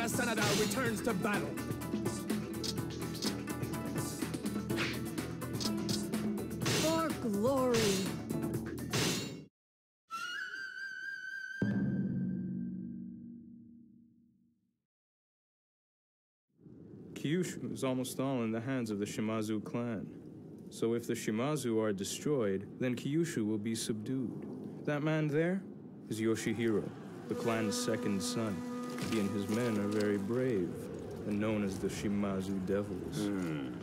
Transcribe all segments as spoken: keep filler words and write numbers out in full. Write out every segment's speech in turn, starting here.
Shimada Sanada returns to battle. For glory. Kyushu is almost all in the hands of the Shimazu clan. So if the Shimazu are destroyed, then Kyushu will be subdued. That man there is Yoshihiro, the clan's second son. He and his men are very brave, and known as the Shimazu Devils. Mm.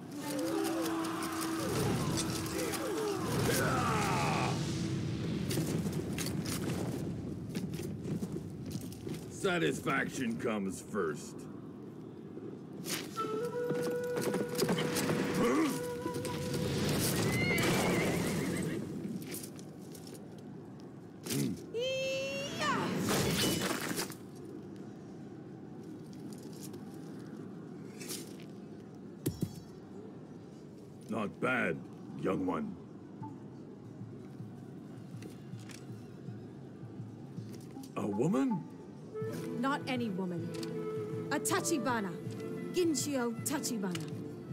Satisfaction comes first. Not bad, young one. A woman? Not any woman. A Tachibana. Ginchio Tachibana.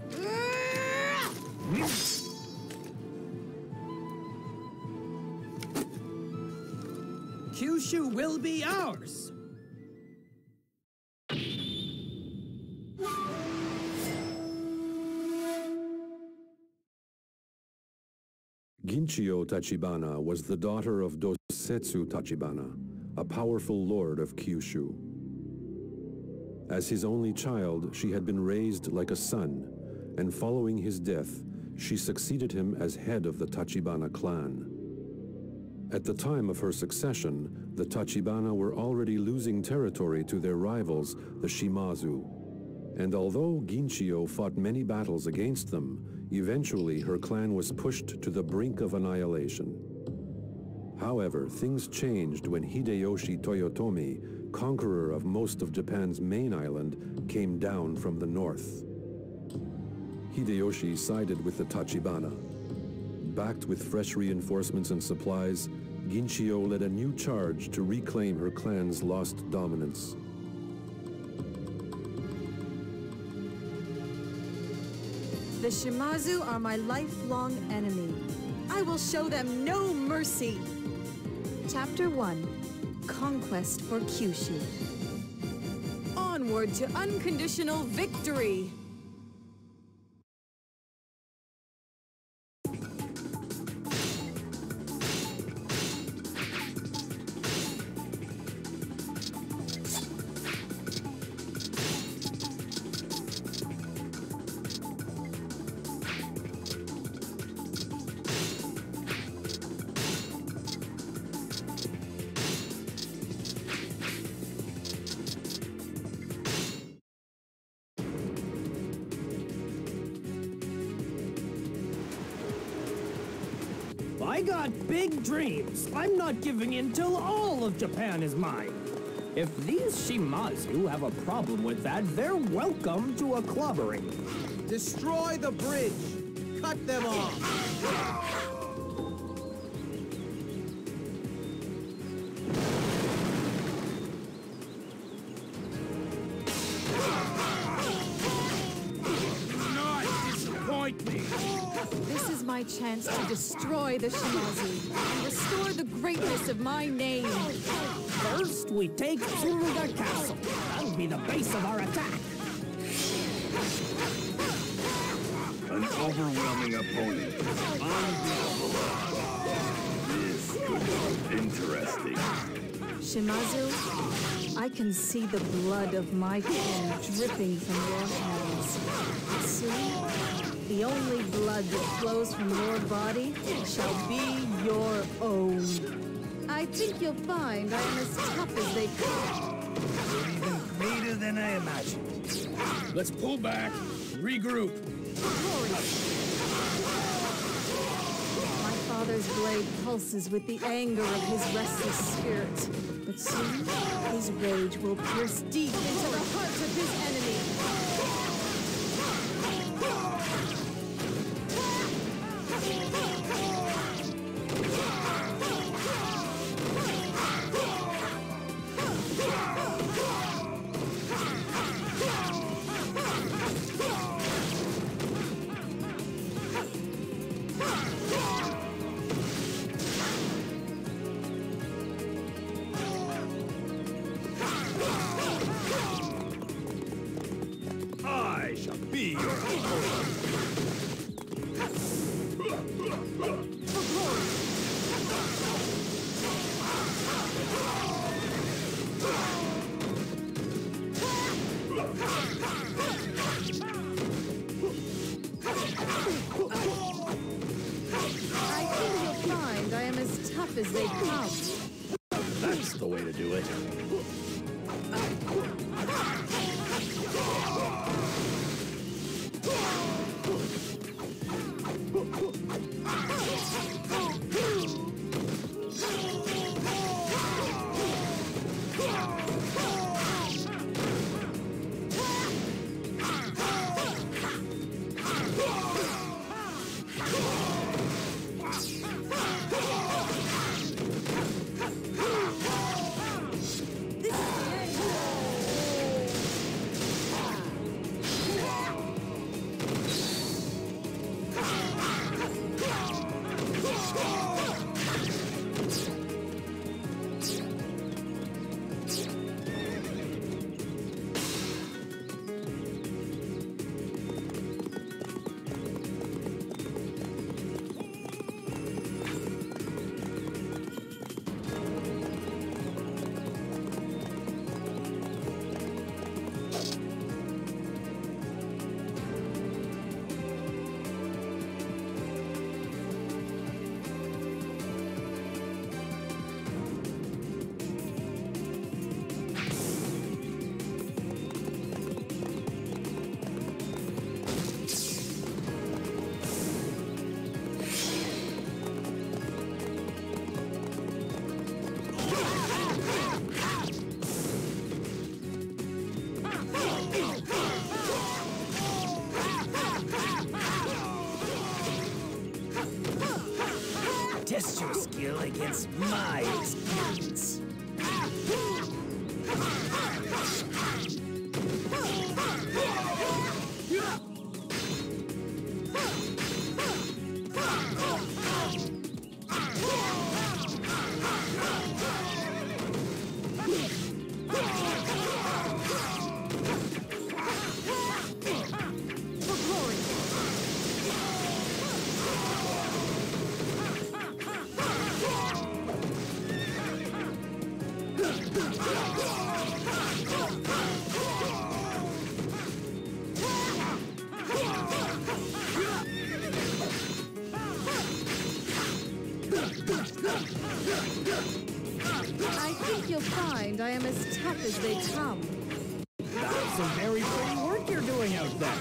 Kyushu will be ours! Ginchio Tachibana was the daughter of Dosetsu Tachibana, a powerful lord of Kyushu. As his only child, she had been raised like a son, and following his death, she succeeded him as head of the Tachibana clan. At the time of her succession, the Tachibana were already losing territory to their rivals, the Shimazu. And although Ginchio fought many battles against them, eventually her clan was pushed to the brink of annihilation. However, things changed when Hideyoshi Toyotomi, conqueror of most of Japan's main island, came down from the north. Hideyoshi sided with the Tachibana. Backed with fresh reinforcements and supplies, Ginchio led a new charge to reclaim her clan's lost dominance. The Shimazu are my lifelong enemy. I will show them no mercy. Chapter one. Conquest for Kyushu. Onward to unconditional victory! I got big dreams. I'm not giving in till all of Japan is mine. If these Shimazu have a problem with that, they're welcome to a clobbering. Destroy the bridge! Cut them off! This is my chance to destroy the Shimazu and restore the greatness of my name. First, we take Tsuruga Castle. That'll be the base of our attack. An overwhelming opponent. Unbeatable. This could be interesting. Shimazu, I can see the blood of my kin dripping from your hands. Soon, the only blood that flows from your body shall be your own. I think you'll find I am as tough as they come. You're even greater than I imagined. Let's pull back, regroup. My father's blade pulses with the anger of his restless spirit. But soon, his rage will pierce deep into the heart of his enemy. I think you'll find I am as tough as they come. That's the way to do it. Test your skill against my experience. I think you'll find I am as tough as they come. That's some very pretty work you're doing out there.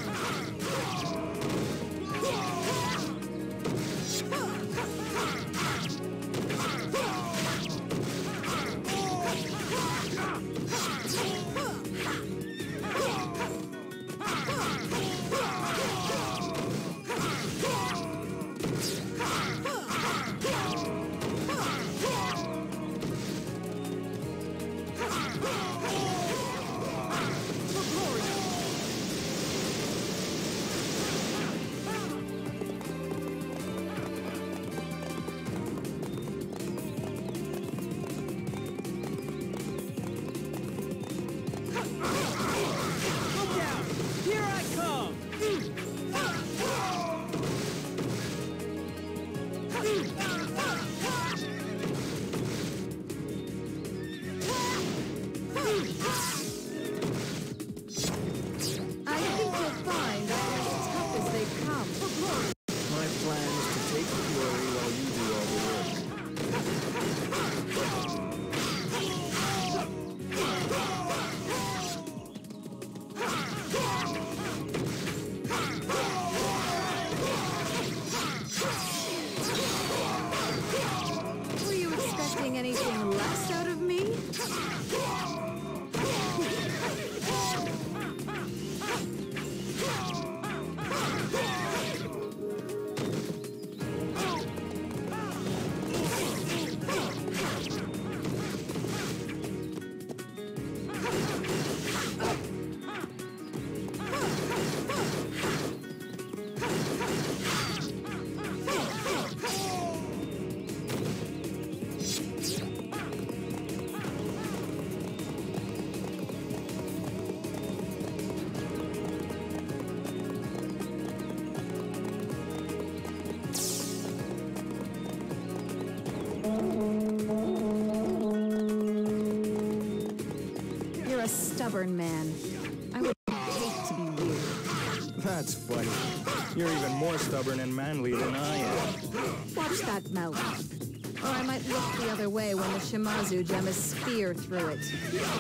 stubborn man. I would hate to be weird. That's funny. You're even more stubborn and manly than I am. Watch that mouth. Or I might look the other way when the Shimazu jam a spear through it.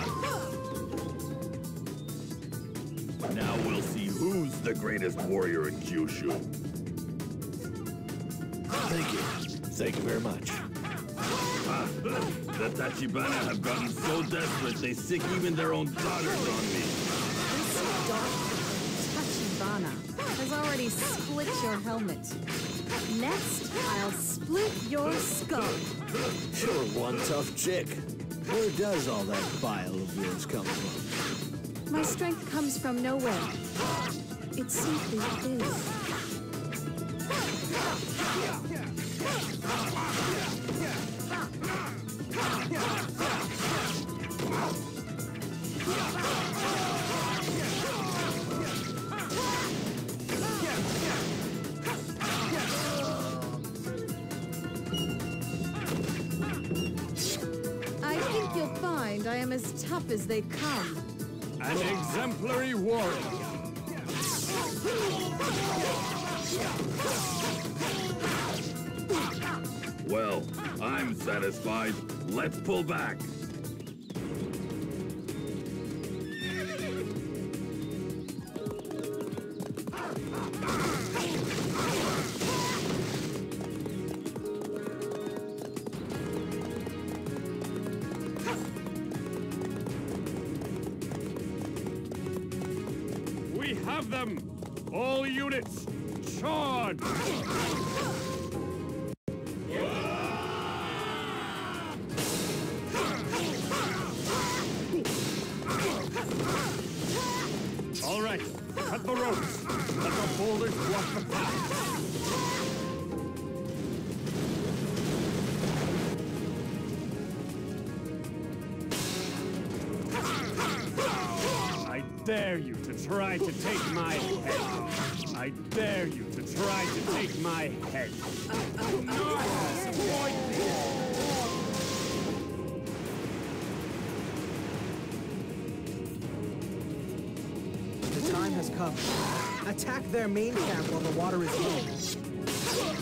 Now we'll see who's the greatest warrior in Kyushu. Thank you. Thank you very much. Ah, the Tachibana have gotten so desperate they sick even their own daughters on me. This dark Tachibana has already split your helmet. Next, I'll split your skull. You're one tough chick. Where does all that bile of yours come from? My strength comes from nowhere. It simply is. I think you'll find I am as tough as they come. An exemplary warrior. Well, I'm satisfied. Let's pull back. We have them! All units, charge! All right, cut the ropes. Let the boulders block the path. I dare you to try to take my head. I dare you to try to take my head. The time has come. Attack their main camp while the water is low.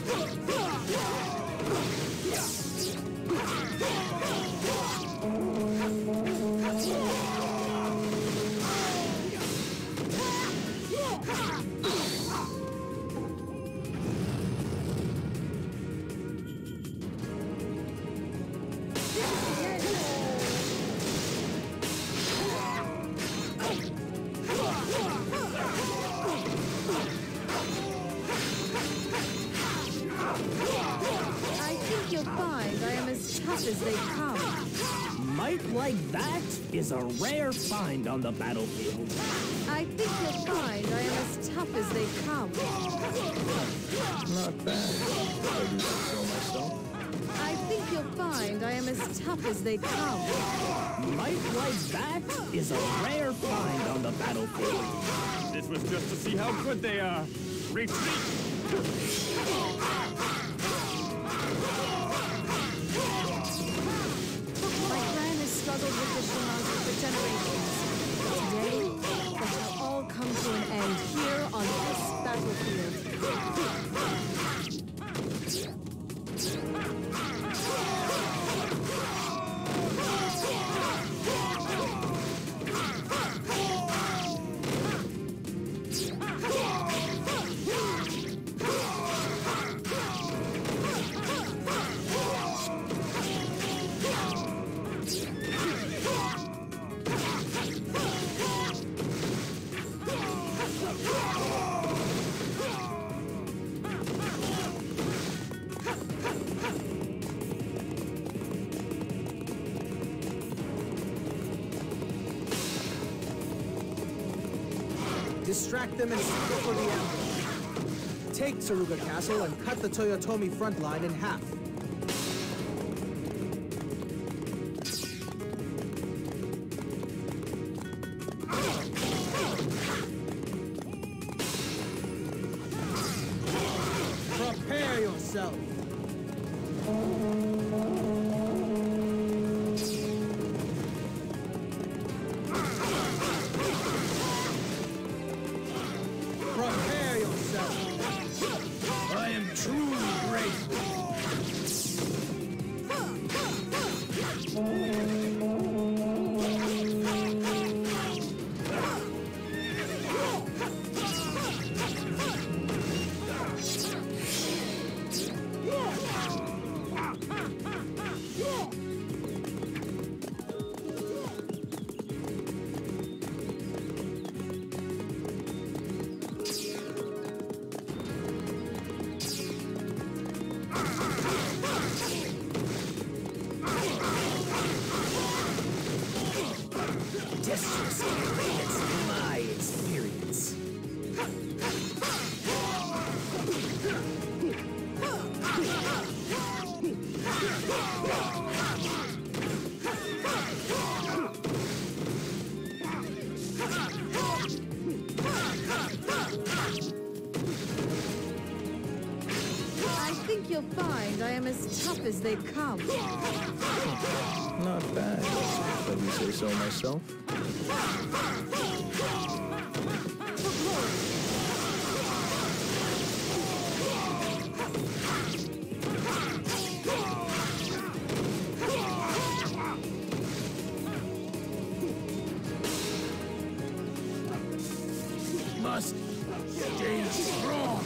As they come. Might like that is a rare find on the battlefield. I think you'll find I am as tough as they come. Not bad. I do so myself. I think you'll find I am as tough as they come. Might like that is a rare find on the battlefield. This was just to see how good they are. Retreat! Struggled with the Shimazu for generations. Today, that shall all come to an end here on this battlefield. Distract them and secure for the ambush. Take Tsuruga Castle and cut the Toyotomi front line in half. Prepare yourself. you'll find I am as tough as they come. Not bad, if I do say so myself. Must stay strong.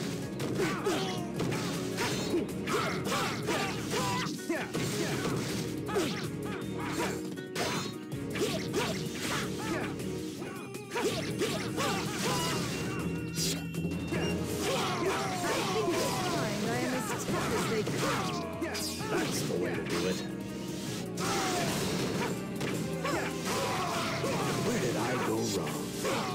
That's the way to do it. Where did I go wrong?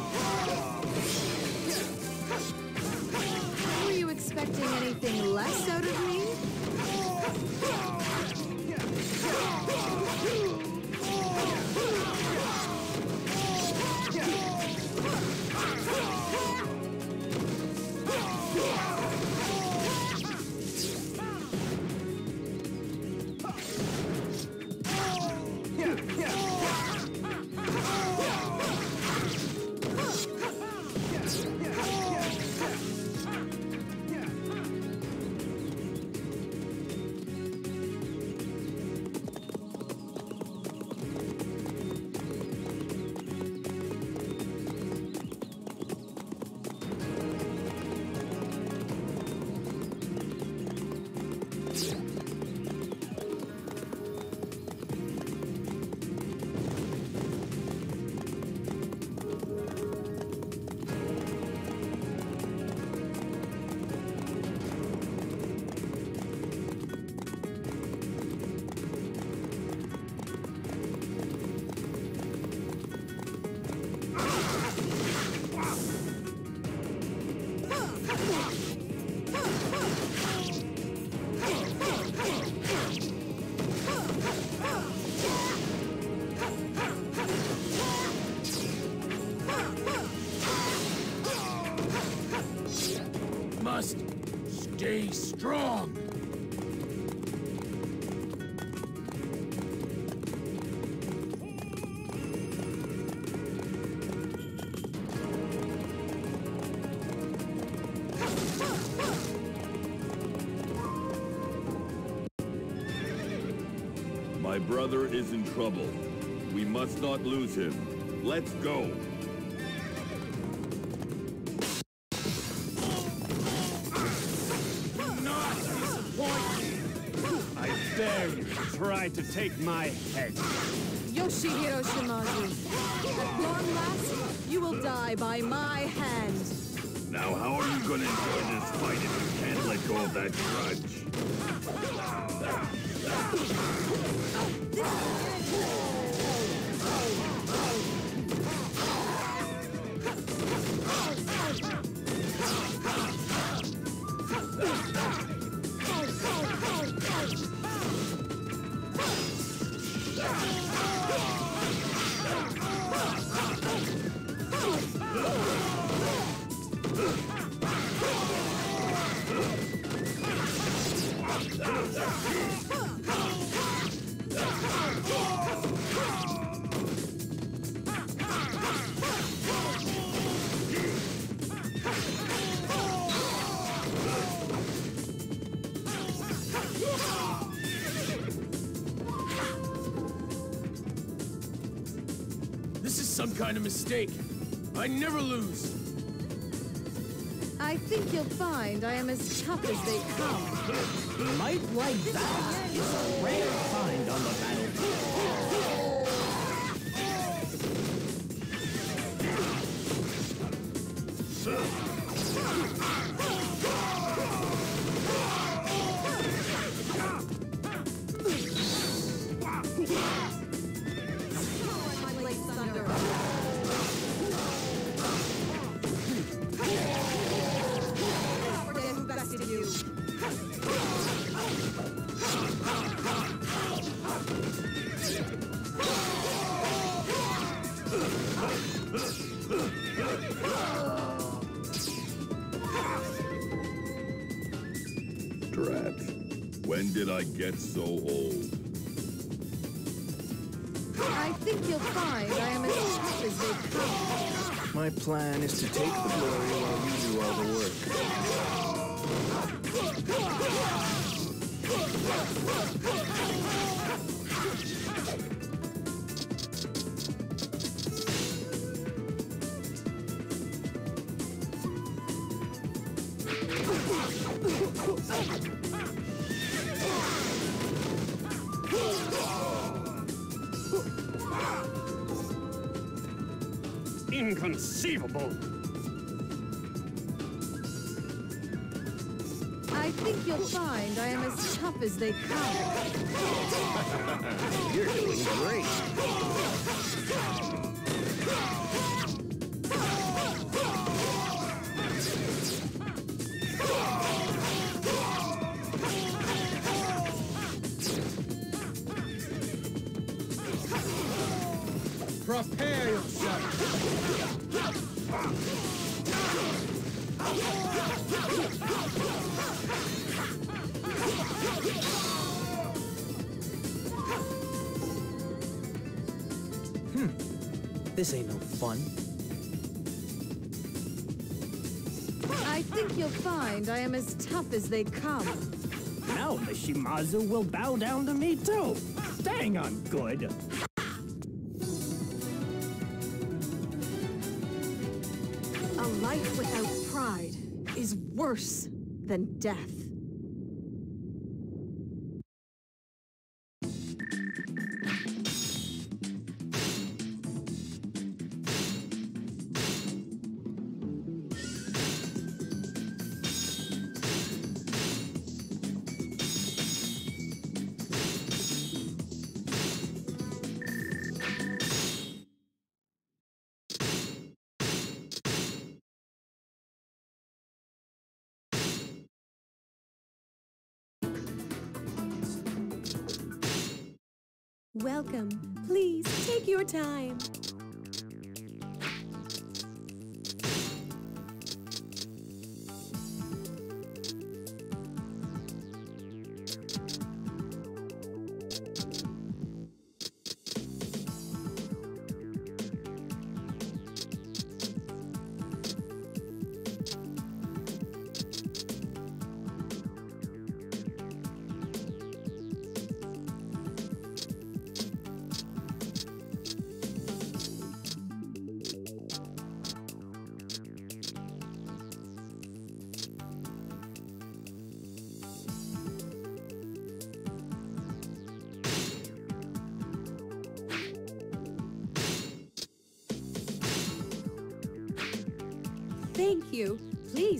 Were you expecting anything less out of me? Must stay strong. My brother is in trouble. We must not lose him. Let's go. I dare you to try to take my head. Yoshihiro Shimazu, at long last, you will die by my hand. Now, how are you going to enjoy this fight if you can't let go of that grudge? This is some kind of mistake. I never lose. I think you'll find I am as tough as they come. Might like that is a rare find on the battlefield. When did I get so old? I think you'll find I am as tough as they come. My plan is to take the glory while you do all the work. Inconceivable! I think you'll find I am as tough as they come. You're doing great. Prepare yourself. Hmm. This ain't no fun. I think you'll find I am as tough as they come. Now the Shimazu will bow down to me too. Dang, I'm good. A life without pride is worse than death. Welcome. Please take your time. Thank you. Please.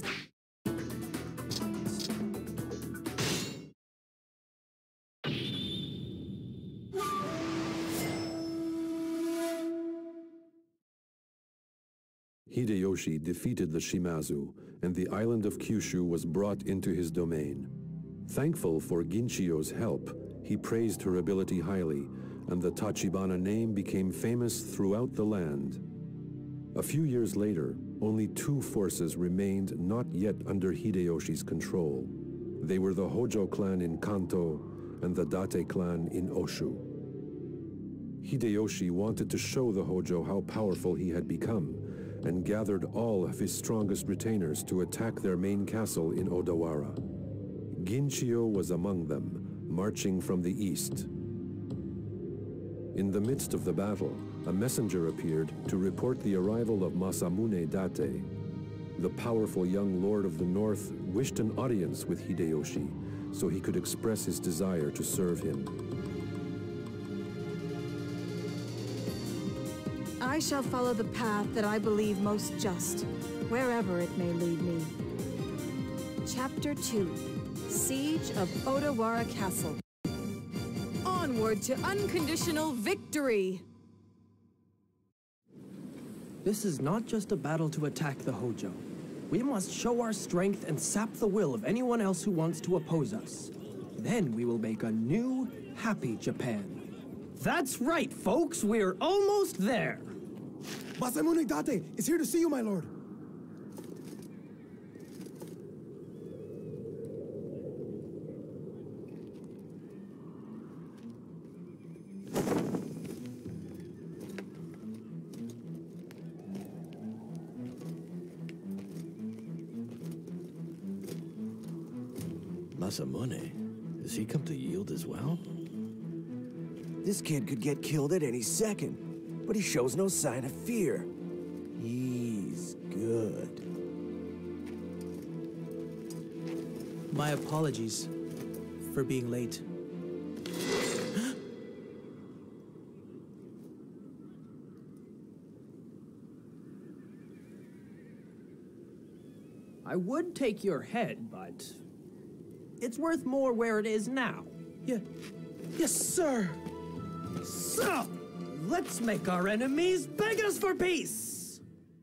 Hideyoshi defeated the Shimazu, and the island of Kyushu was brought into his domain. Thankful for Ginchiyo's help, he praised her ability highly, and the Tachibana name became famous throughout the land. A few years later, only two forces remained not yet under Hideyoshi's control. They were the Hojo clan in Kanto and the Date clan in Oshu. Hideyoshi wanted to show the Hojo how powerful he had become, and gathered all of his strongest retainers to attack their main castle in Odawara. Ginchiyo was among them, marching from the east. In the midst of the battle, a messenger appeared to report the arrival of Masamune Date. The powerful young lord of the north wished an audience with Hideyoshi so he could express his desire to serve him. I shall follow the path that I believe most just, wherever it may lead me. Chapter two, Siege of Odawara Castle. Onward to unconditional victory! This is not just a battle to attack the Hojo. We must show our strength and sap the will of anyone else who wants to oppose us. Then we will make a new, happy Japan. That's right, folks! We're almost there! Masamune Date is here to see you, my lord. Masamune, has he come to yield as well? This kid could get killed at any second, but he shows no sign of fear. He's good. My apologies for being late. I would take your head, but it's worth more where it is now. Yeah. Yes, sir. So, let's make our enemies beg us for peace.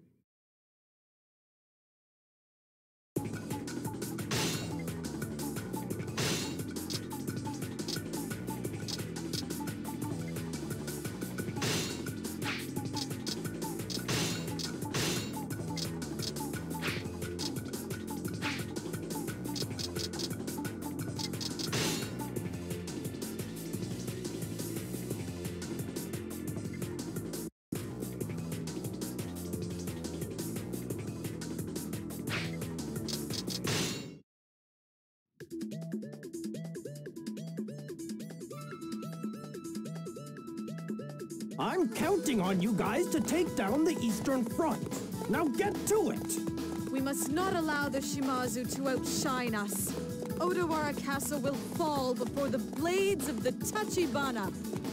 I'm counting on you guys to take down the Eastern Front. Now get to it! We must not allow the Shimazu to outshine us. Odawara Castle will fall before the blades of the Tachibana.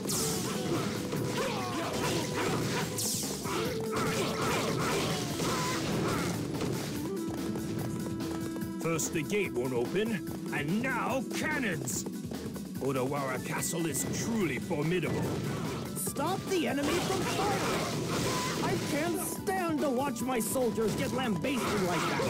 First the gate won't open, and now cannons! Odawara Castle is truly formidable. Stop the enemy from firing! I can't stand to watch my soldiers get lambasted like that!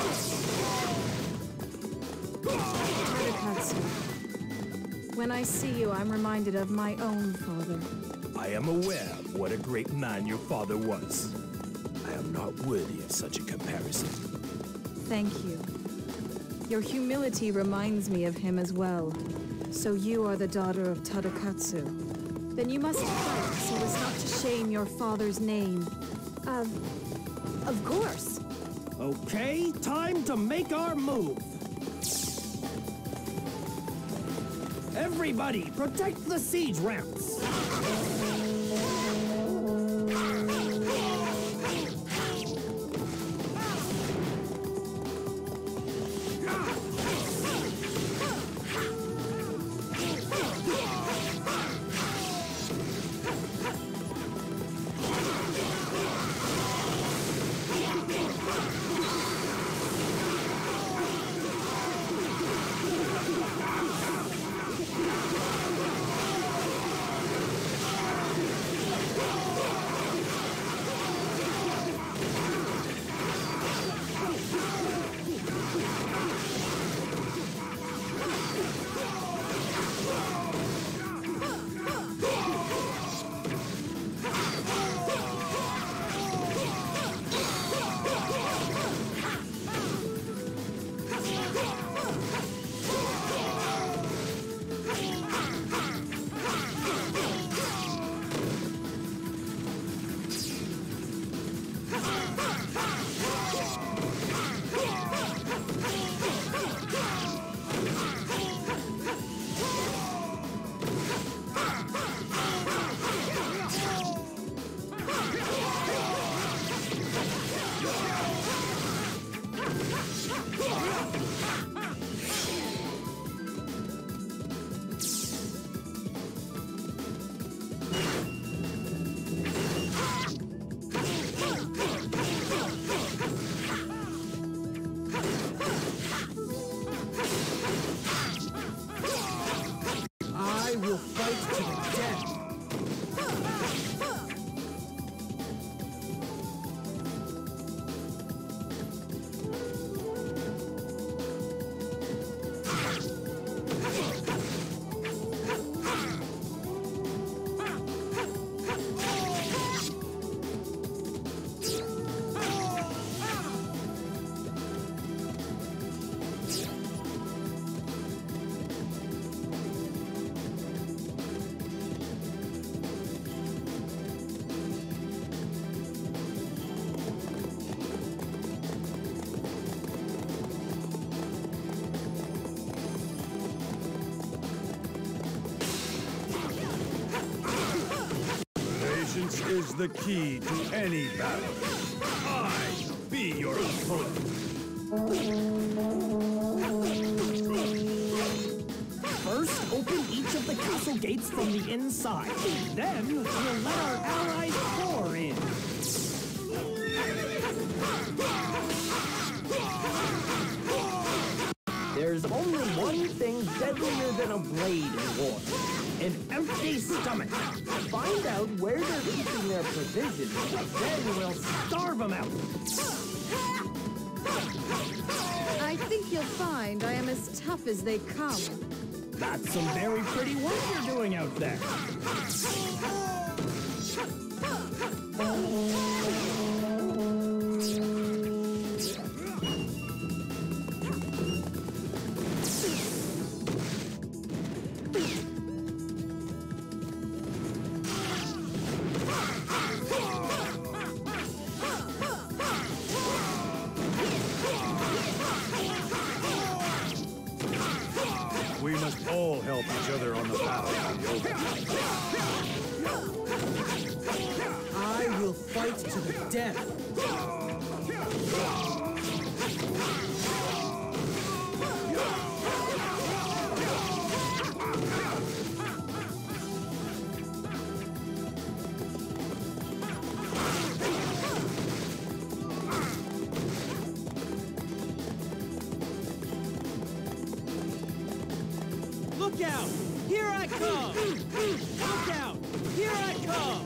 Tadakatsu. When I see you, I'm reminded of my own father. I am aware of what a great man your father was. I am not worthy of such a comparison. Thank you. Your humility reminds me of him as well. So you are the daughter of Tadakatsu. Then you must fight so as not to shame your father's name. Uh, of course. Okay, time to make our move. Everybody, protect the siege ramps. the key to any battle. I be your opponent. First, open each of the castle gates from the inside. Then, we'll let our allies pour in. There's only one thing deadlier than a blade in war. An empty stomach. Find out where they're keeping their provisions, then we'll starve them out. I think you'll find I am as tough as they come. That's some very pretty work you're doing out there. We must all help each other on the path to the open. I will fight to the death. Look out! Here I come! Look out! Here I come!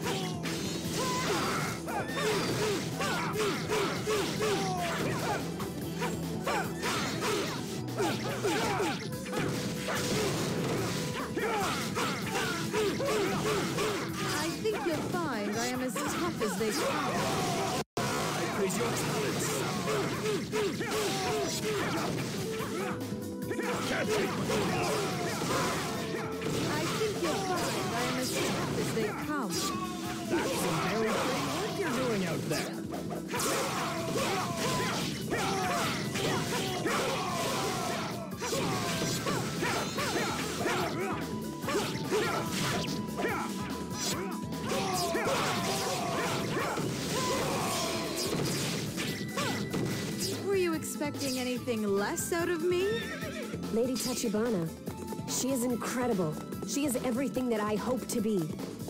I think you'll find I am as tough as they come. I praise your talents. Catch it! I think you'll find I am as tough as they come. That's some very pretty work you're doing out there. Were you expecting anything less out of me? Lady Tachibana. She is incredible. She is everything that I hope to be.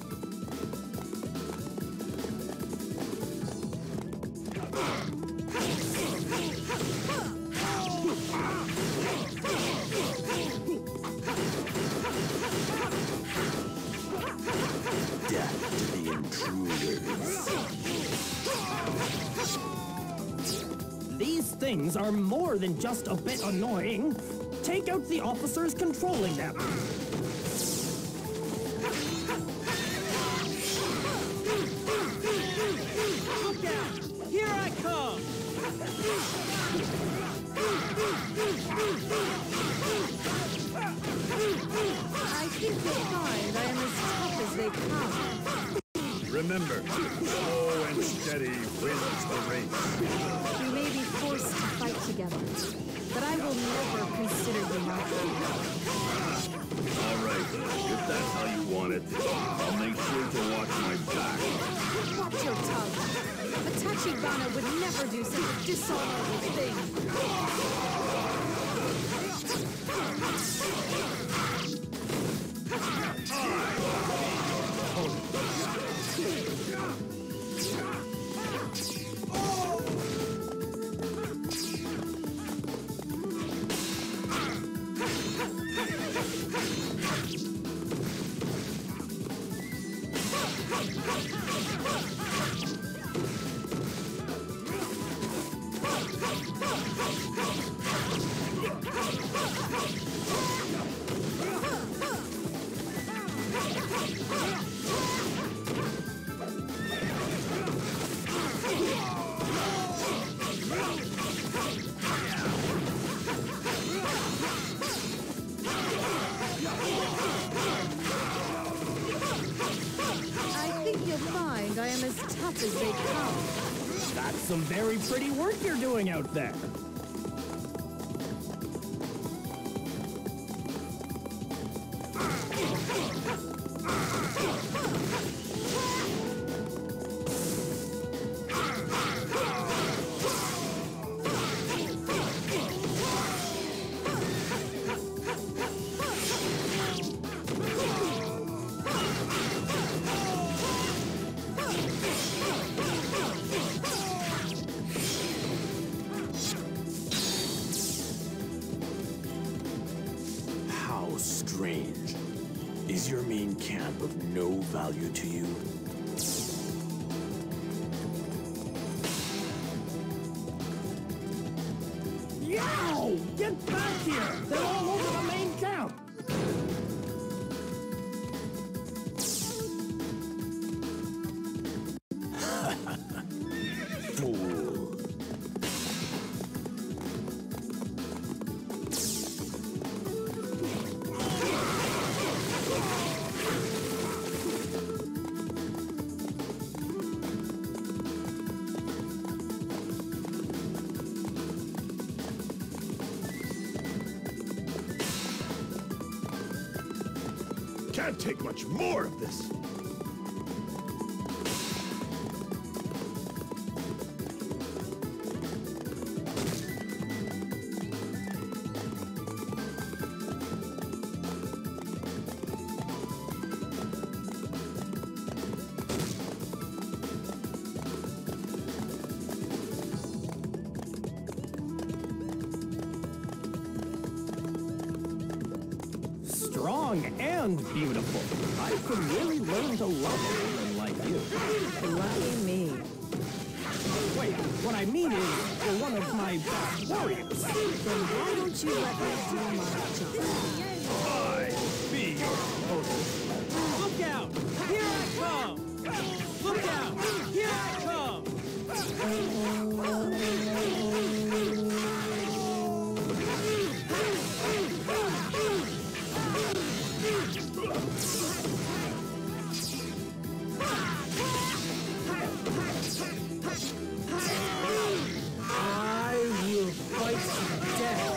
Death to the intruders. These things are more than just a bit annoying. Take out the officers controlling them. Look out! Here I come! I think you'll find I am as tough as they come. Remember, slow and steady wins the race. We may be forced to fight together, but I will never consider you my enemy. All right, if that's how you want it, I'll make sure to watch my back. Watch your tongue. A Tachibana would never do such a dishonorable thing. I am as tough as they come. That's some very pretty work you're doing out there. strange. Is your main camp of no value to you? Yow! Get back here! They're all over the main camp! Fool. Can't take much more of this. Strong and beautiful. I could really learn to love a woman like you. Lucky me. Wait, what I mean is, you're one of my best warriors. Then why don't you let me do my job? I be your opponent. Look out! Here I come! Look out! Here I come! I will fight to the death.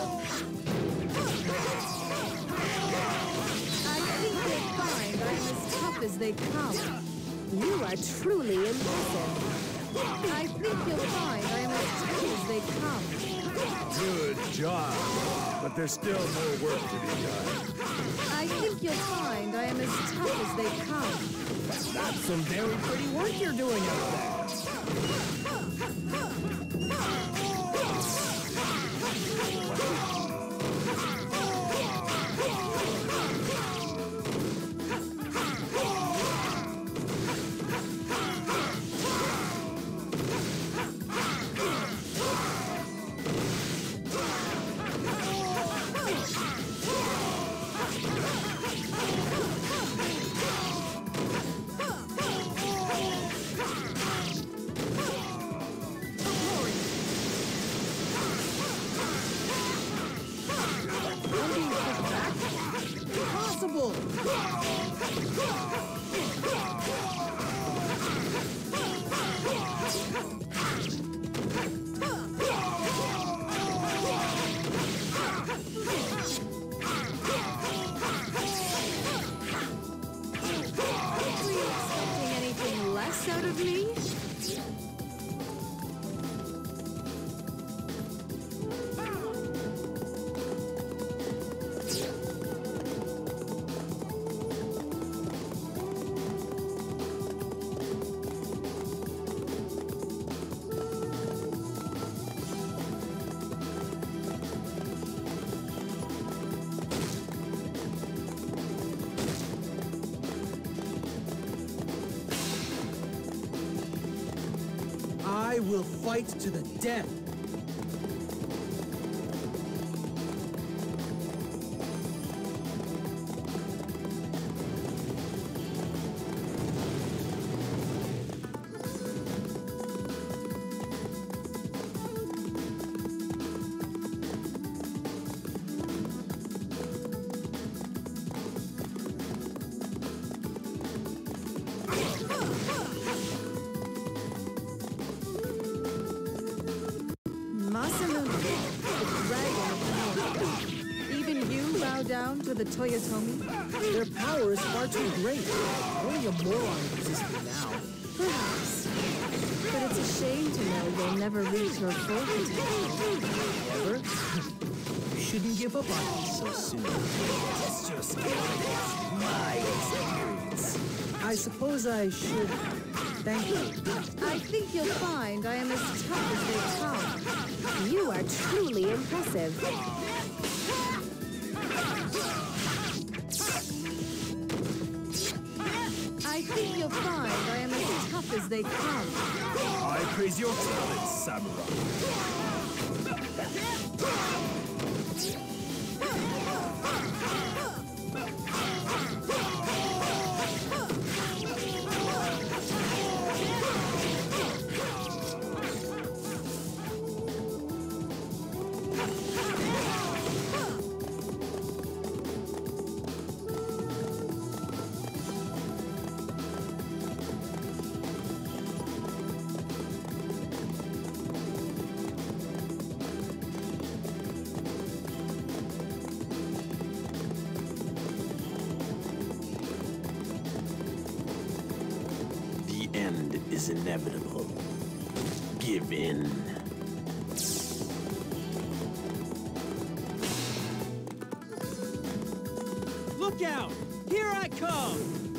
I think you'll find I'm as tough as they come. You are truly impressive. I think you'll find I am as tough as they come. Good job. But there's still more work to be done. I think you'll find I am as tough as they come. That's some very pretty work you're doing out there. Impossible! Were you expecting anything less out of me? I will fight to the death. Masamune, the dragon of the north. Even you bow down to the Toyotomi? Their power is far too great. Only a moron uses them now. Perhaps. But it's a shame to know you'll never reach your full potential. However, you shouldn't give up on me so soon. It's just my experience. I suppose I should thank you. I think you'll find I am as tough as they come. You are truly impressive. as they come. I praise your talents, samurai. Is inevitable. Give in. Look out! Here I come!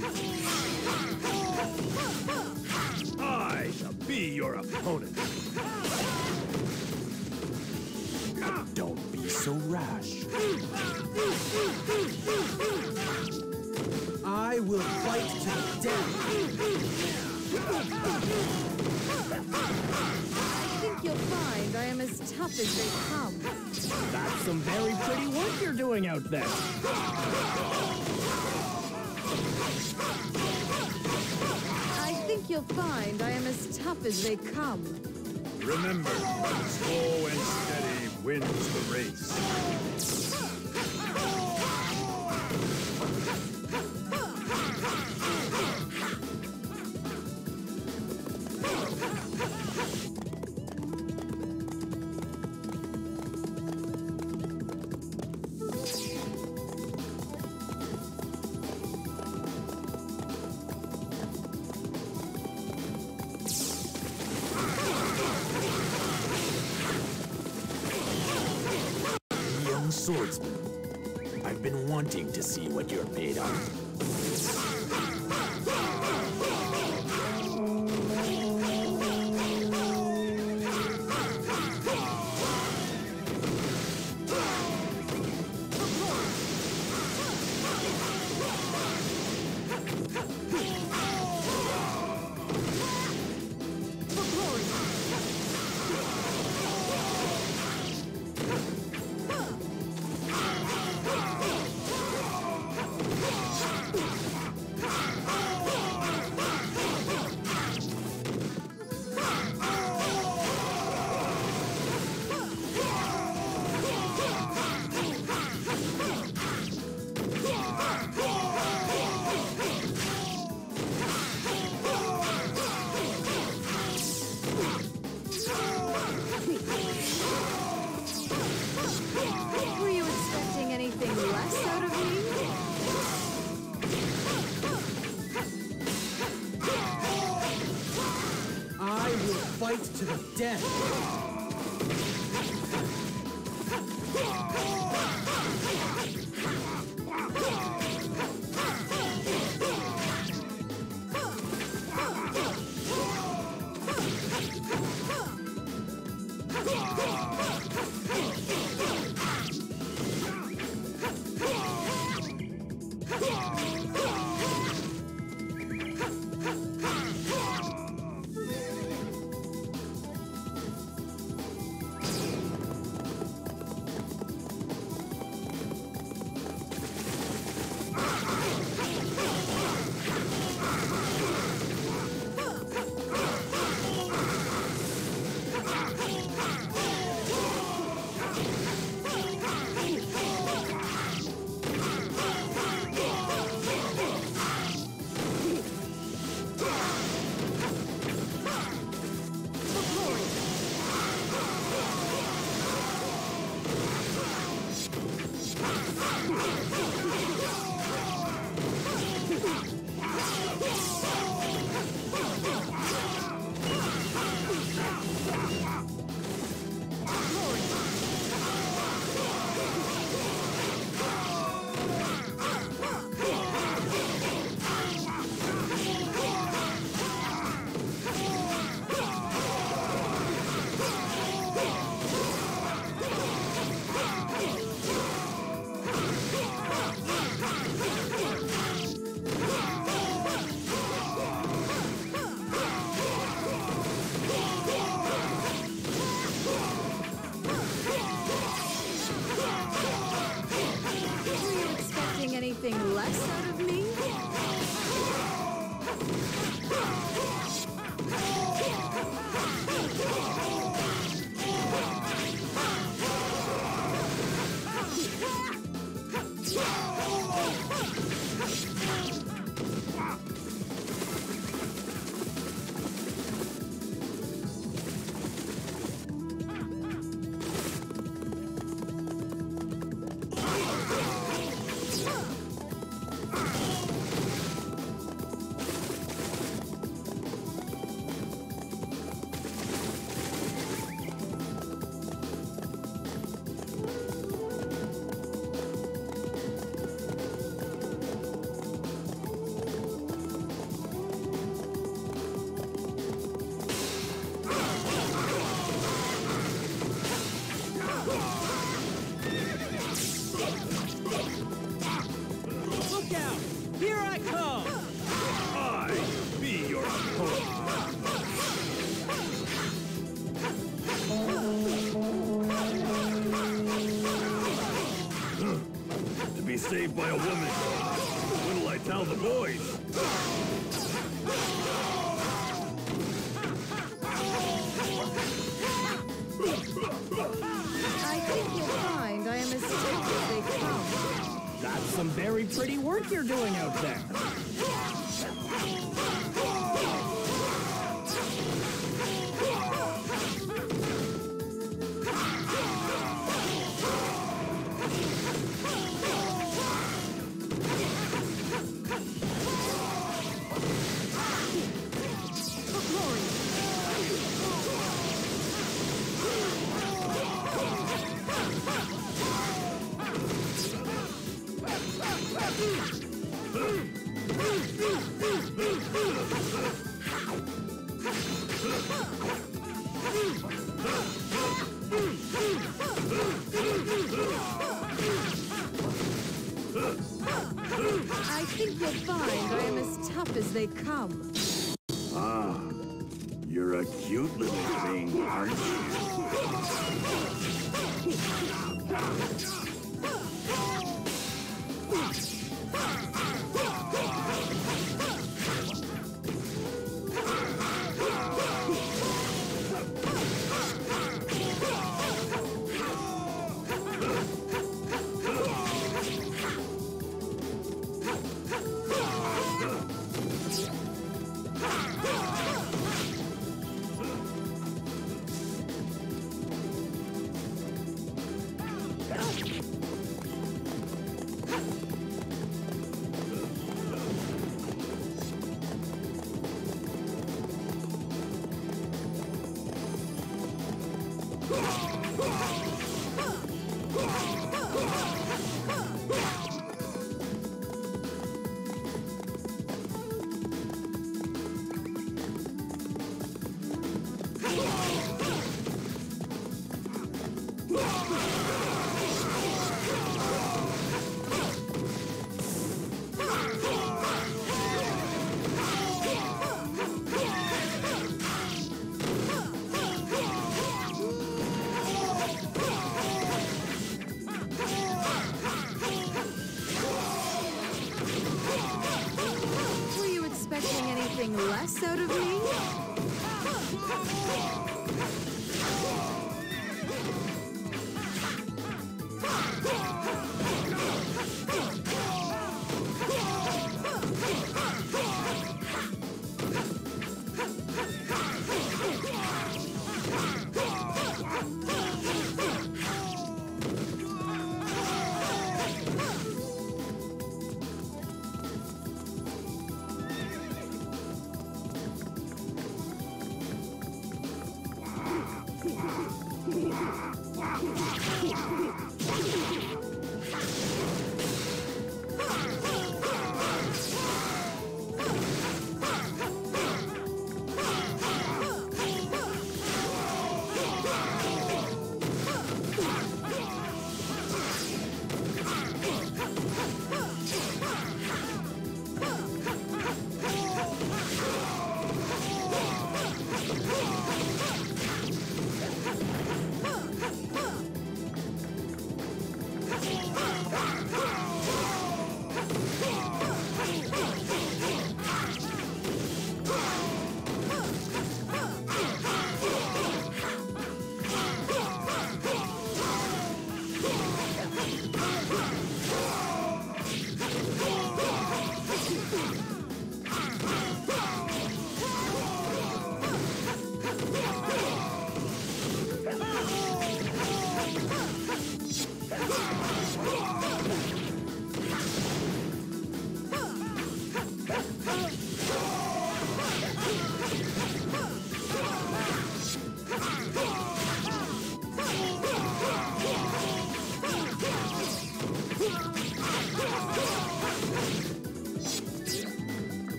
I shall be your opponent. Don't be so rash. I will fight to the death. I think you'll find I am as tough as they come. That's some very pretty work you're doing out there. I think you'll find I am as tough as they come. Remember, slow and steady wins the race. Swordsman, I've been wanting to see what you're made of. Were you expecting anything less out of me? I will fight to the death. less out of me? Look out! Here I come! I be your opponent. To be saved by a woman. What'll I tell the boys? I think you'll find I am as tough as they come. That's some very pretty work you're doing out there. I think you'll find I am as tough as they come. Ah, you're a cute little thing, aren't Were you expecting anything less out of me?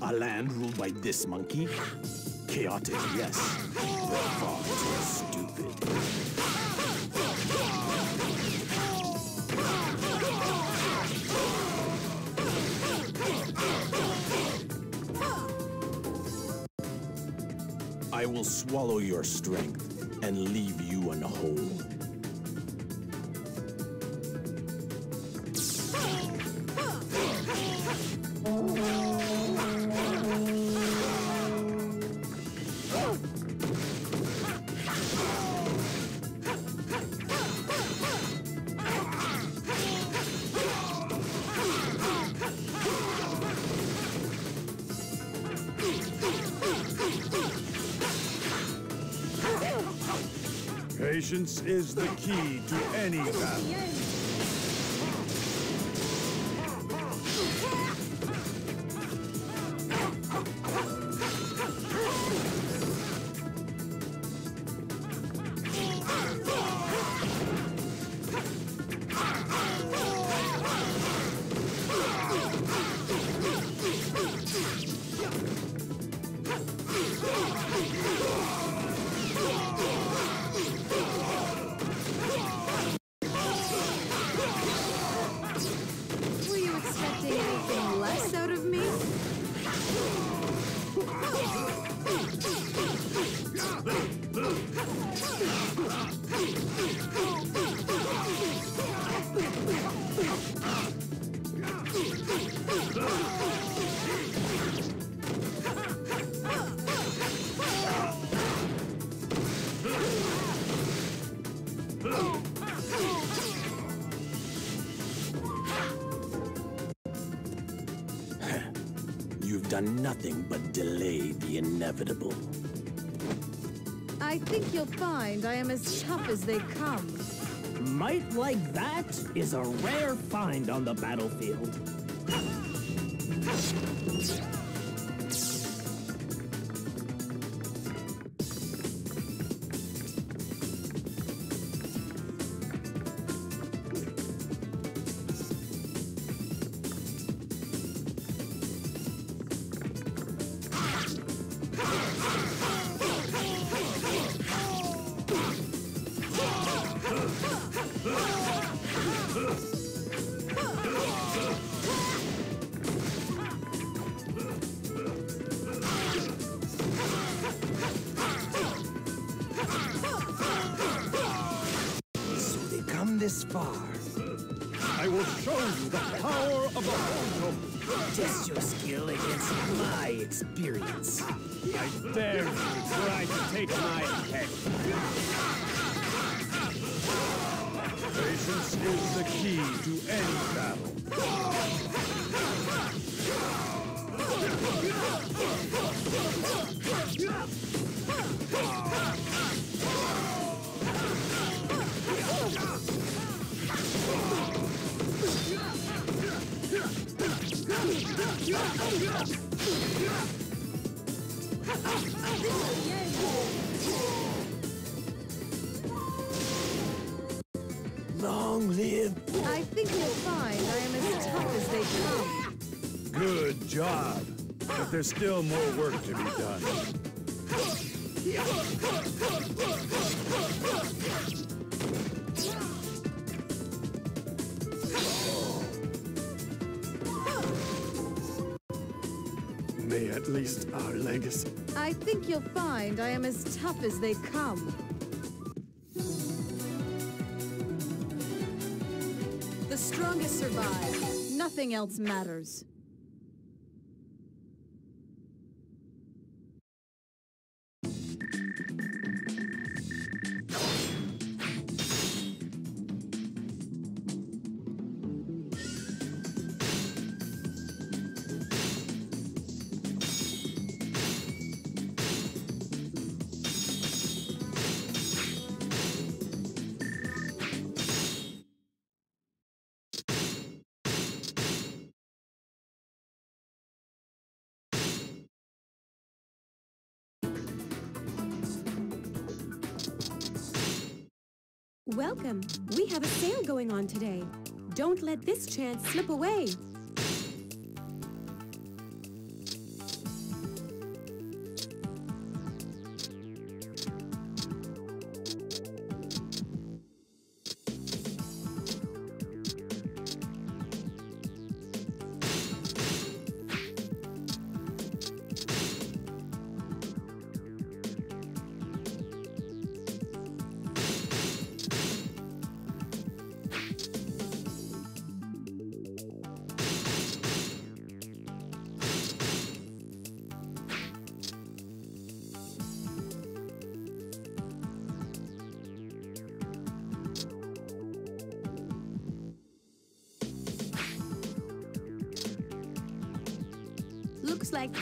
A land ruled by this monkey? Chaotic, yes, but far too stupid. I will swallow your strength and leave you in a hole. Patience is the key to any battle. You've done nothing but delay the inevitable. I think you'll find I am as tough as they come. Might like that is a rare find on the battlefield. This far. I will show you the power of the Hondo. Test your skill against my experience. I dare you to try to take my head. Patience is the key to any battle. Long live. I think you'll find I am as tough as they come. Good job. But there's still more work to be done. May at least our legacy. I think you'll find I am as tough as they come. The strongest survive. Nothing else matters. Welcome. We have a sale going on today. Don't let this chance slip away. Looks like...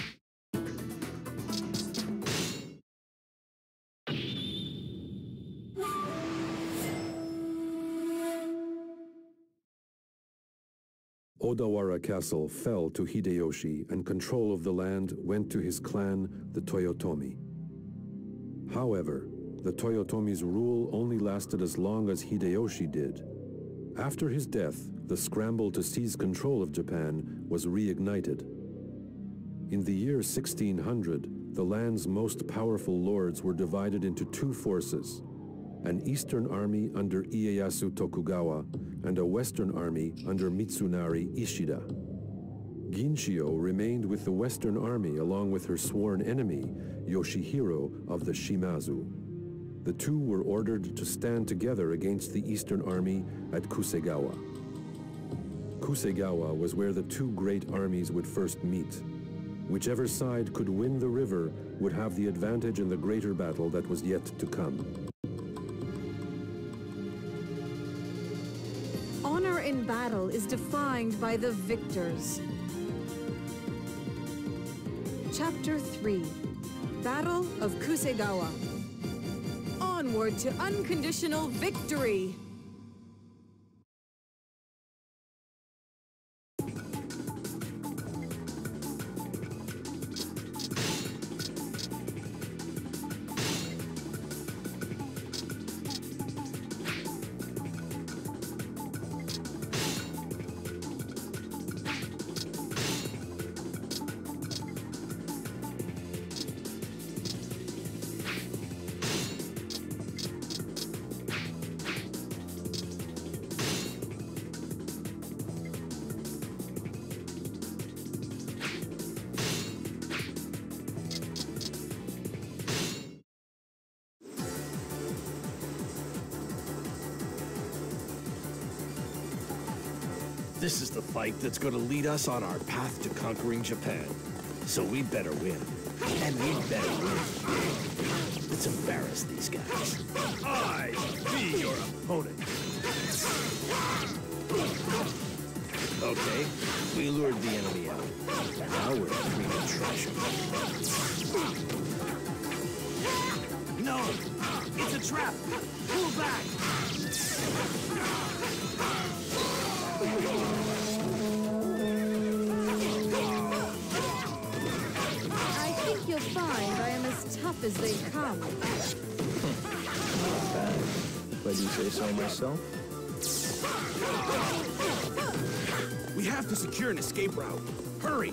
Odawara Castle fell to Hideyoshi, and control of the land went to his clan, the Toyotomi. However, the Toyotomi's rule only lasted as long as Hideyoshi did. After his death, the scramble to seize control of Japan was reignited. In the year sixteen hundred, the land's most powerful lords were divided into two forces: an eastern army under Ieyasu Tokugawa and a western army under Mitsunari Ishida. Ginshio remained with the western army along with her sworn enemy, Yoshihiro of the Shimazu. The two were ordered to stand together against the eastern army at Kusegawa. Kusegawa was where the two great armies would first meet. Whichever side could win the river would have the advantage in the greater battle that was yet to come. Honor in battle is defined by the victors. Chapter three, Battle of Kusegawa. Onward to unconditional victory! This is the fight that's going to lead us on our path to conquering Japan. So we better win. And we better win. Let's embarrass these guys. I be your opponent. Okay, we lured the enemy out. And now we're free to trash them. No! It's a trap! Pull back! I think you'll find I am as tough as they come. Not bad, if I do say so myself. We have to secure an escape route. Hurry!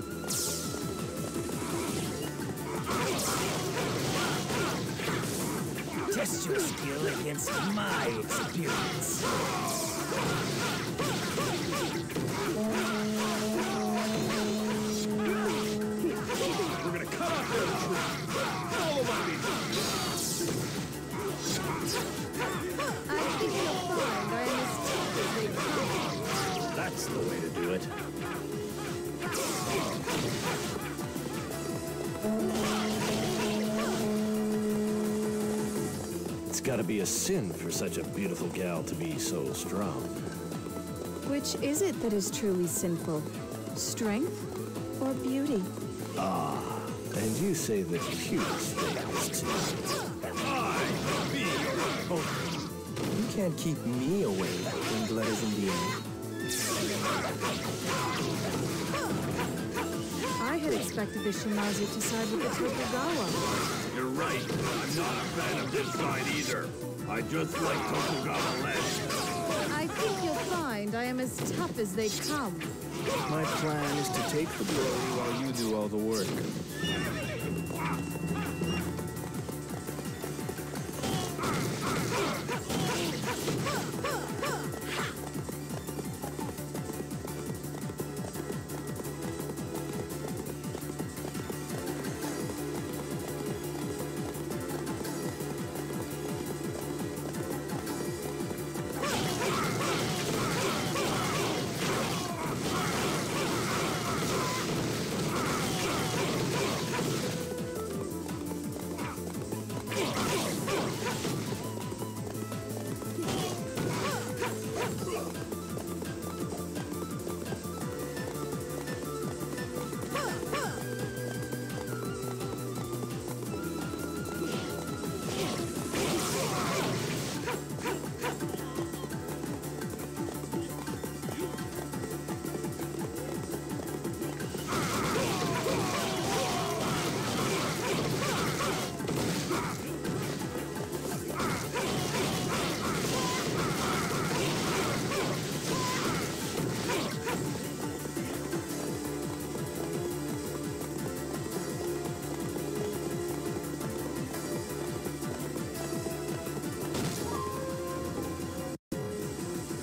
Test your skill against my experience. We're gonna cut off their tree. Follow me. I think you'll find I am as tough as they come. That's the way to do it. It's gotta be a sin for such a beautiful gal to be so strong. Which is it that is truly sinful? Strength or beauty? Ah, and you say the cutest things too. I be your opponent. You can't keep me away when blood is in the air. I had expected the Shimazu to side with the Tokugawa. You're right. I'm not a fan of this side either. I just like Tokugawa less. I think you'll find I am as tough as they come. My plan is to take the glory while you do all the work.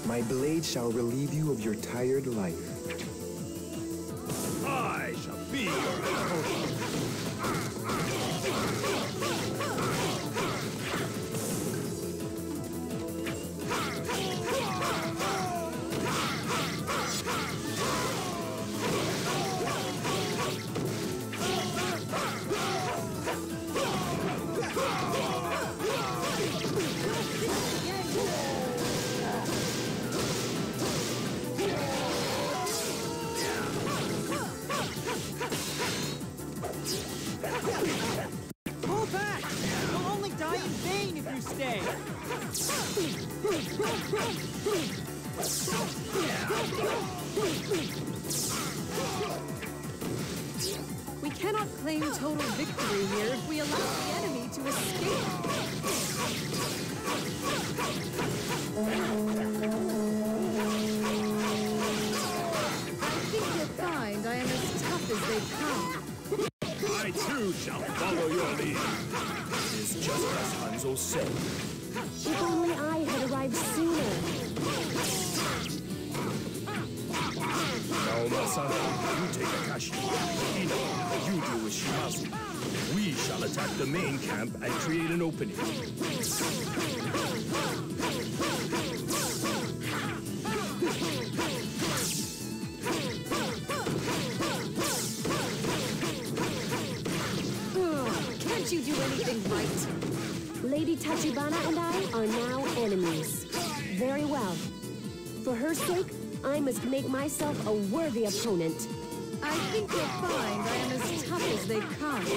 My blade shall relieve you of your tired life. I shall be your opponent. Pull back! You'll only die in vain if you stay! We cannot claim total victory here if we allow the enemy to escape. I think you'll find I am as tough as they come. I too shall follow your lead. It is just as Hanzo said. If only I had arrived sooner. Now, Masana, you take Akashi. Ino, you deal with Shimazu. We shall attack the main camp and create an opening. Can't you do anything right? Lady Tachibana and I are now enemies. Very well. For her sake, I must make myself a worthy opponent. I think you'll find I am as tough as they come.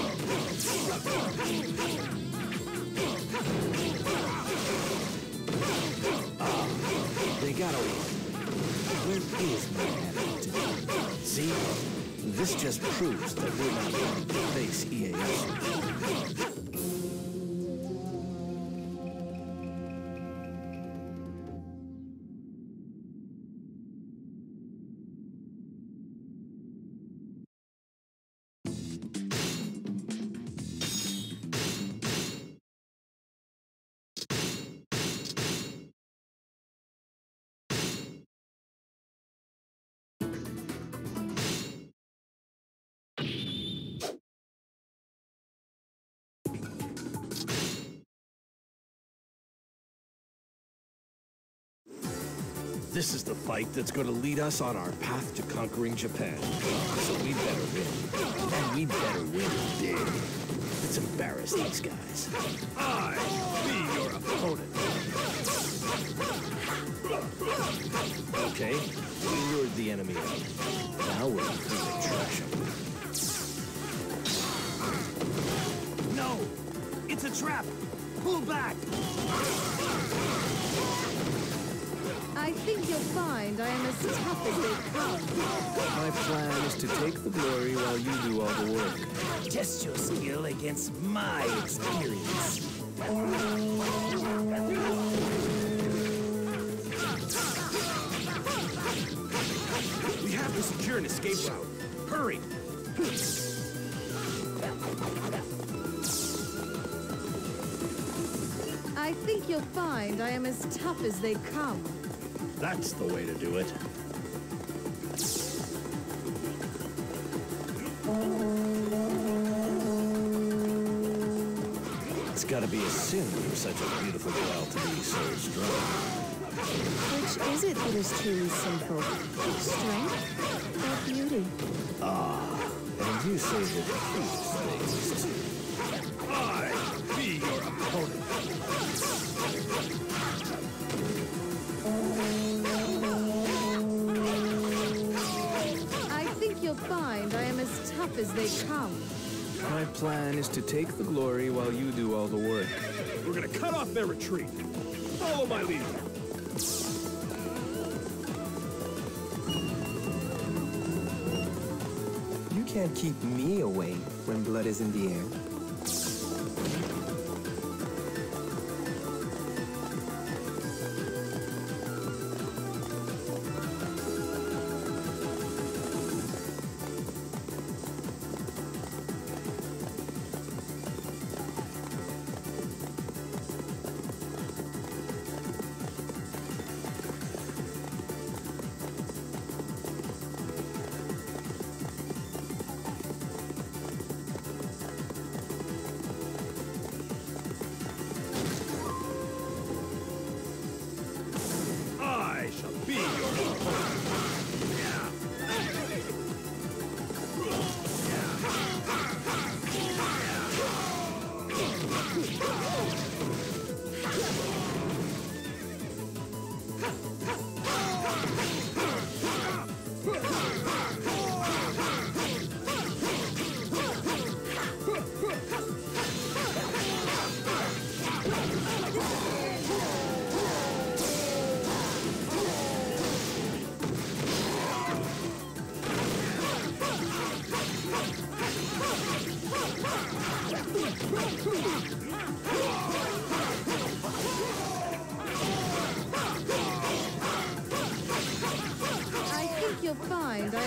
Ah, they got away. Where is my attitude? See? This just proves that we're not ready to face Ieyasu. This is the fight that's going to lead us on our path to conquering Japan. So we'd better win. And we'd better win big. Let's embarrass these guys. I be your opponent. Okay, we lured the enemy out. Now we're going to trash them. No! It's a trap! Pull back! I think you'll find I am as tough as they come. My plan is to take the glory while you do all the work. Test your skill against my experience. We have to secure an escape route. Hurry! I think you'll find I am as tough as they come. That's the way to do it. It's gotta be a sin for such a beautiful girl to be so strong. Which is it that is truly sinful? Strength or beauty? Ah, and you say the cutest things, too. I be your opponent. I think you'll find I am as tough as they come. My plan is to take the glory while you do all the work. We're gonna cut off their retreat. Follow my lead. You can't keep me away when blood is in the air.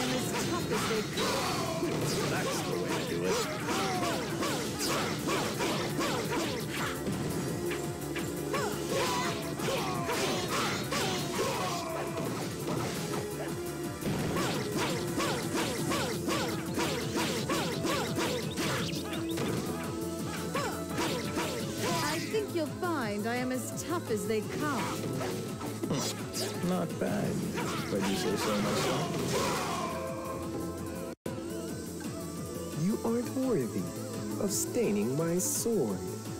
am as tough as they come. That's the way to do it. I think you'll find I am as tough as they come. Hmm. Not bad, if I do say so myself. You aren't worthy of staining my sword.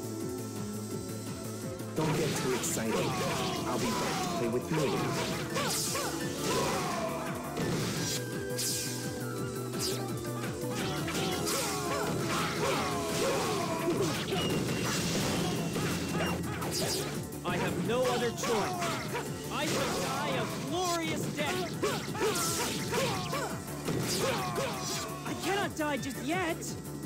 Don't get too excited. I'll be back to play with me. I have no other choice. I shall die a glorious death. I cannot die just yet.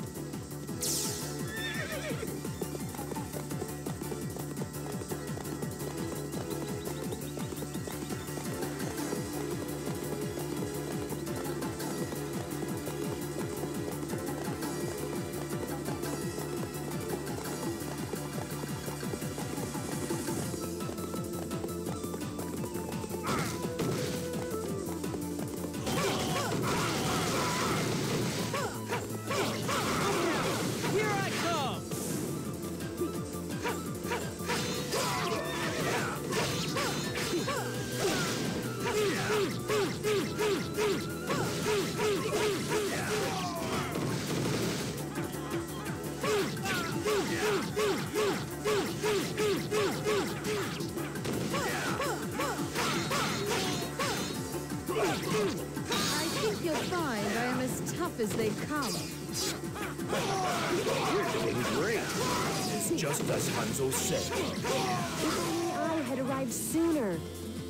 As they come. You're doing great. It's just as Hanzo said. If only I had arrived sooner.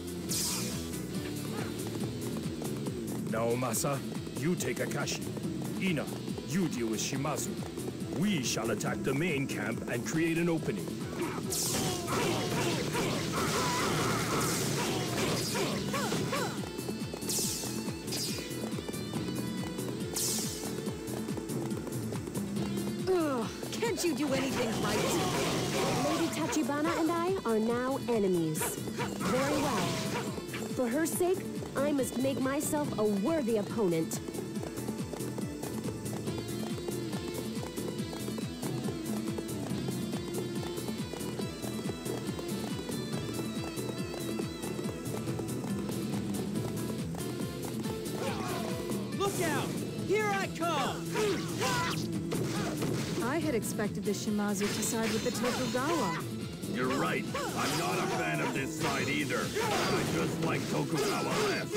Now, Masa, you take Akashi. Ina, you deal with Shimazu. We shall attack the main camp and create an opening. Can't you do anything right? Lady Tachibana and I are now enemies. Very well. For her sake, I must make myself a worthy opponent. Look out! Here I come! I had expected the Shimazu to side with the Tokugawa. You're right. I'm not a fan of this side either. I just like Tokugawa less.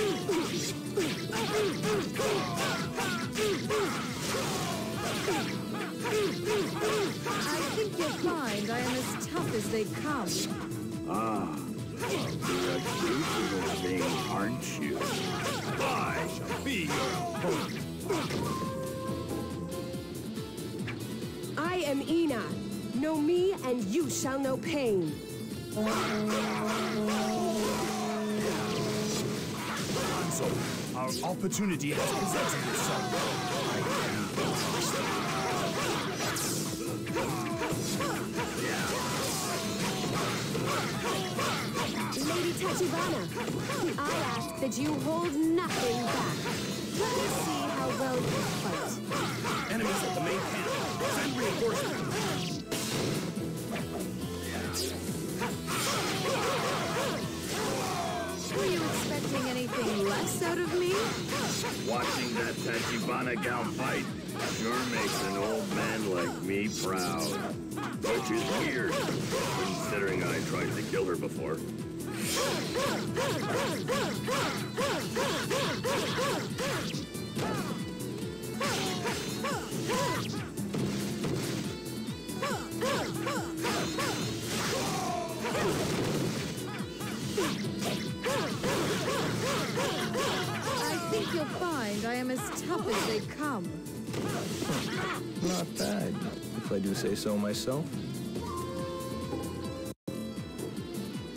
I think you'll find I am as tough as they come. Ah, you're a cute little thing, aren't you? I shall be your opponent. I am Ina. Know me, and you shall know pain. Hanzo, our opportunity has presented itself. Lady Tachibana, I ask that you hold nothing back. Let us see how well you fight. Enemies at the main camp. Send reinforcements. Were you expecting anything less out of me? Watching that Tachibana gal fight sure makes an old man like me proud. Which is weird, considering I tried to kill her before. I think you'll find I am as tough as they come. Not bad, if I do say so myself.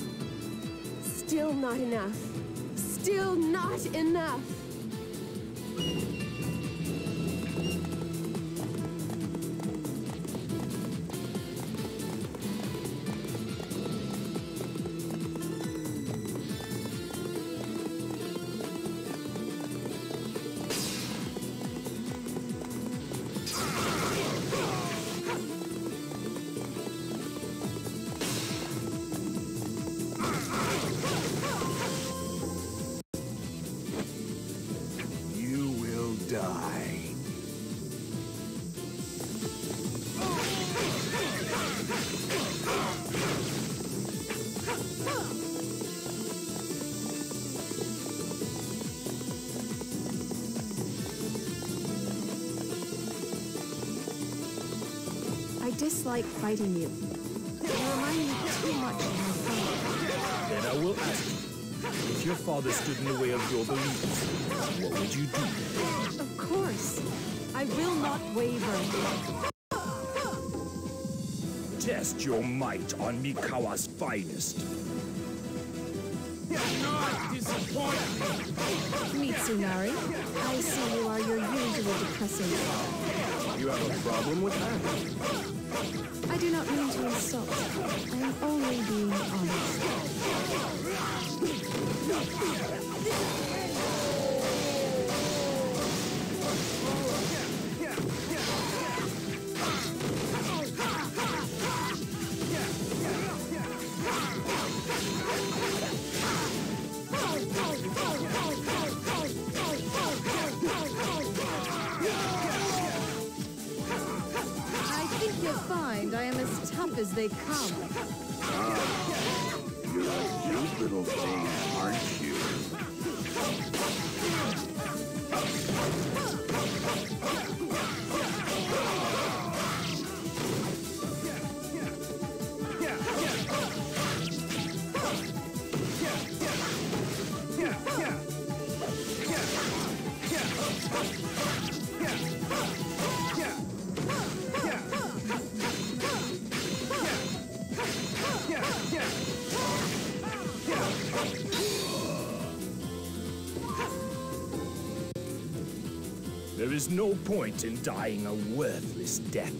Still not enough. Still not enough. I dislike fighting you. You remind me too much of my father. Then I will ask you, if your father stood in the way of your beliefs, what would you do? Of course. I will not waver. Test your might on Mikawa's finest. Not disappoint me! Mitsunari, I see you are your usual depressing self. You have a problem with that? I do not mean to insult. I am only being honest. You'll find I am as tough as they come. Ah, you're a cute little thing, aren't you? There is no point in dying a worthless death.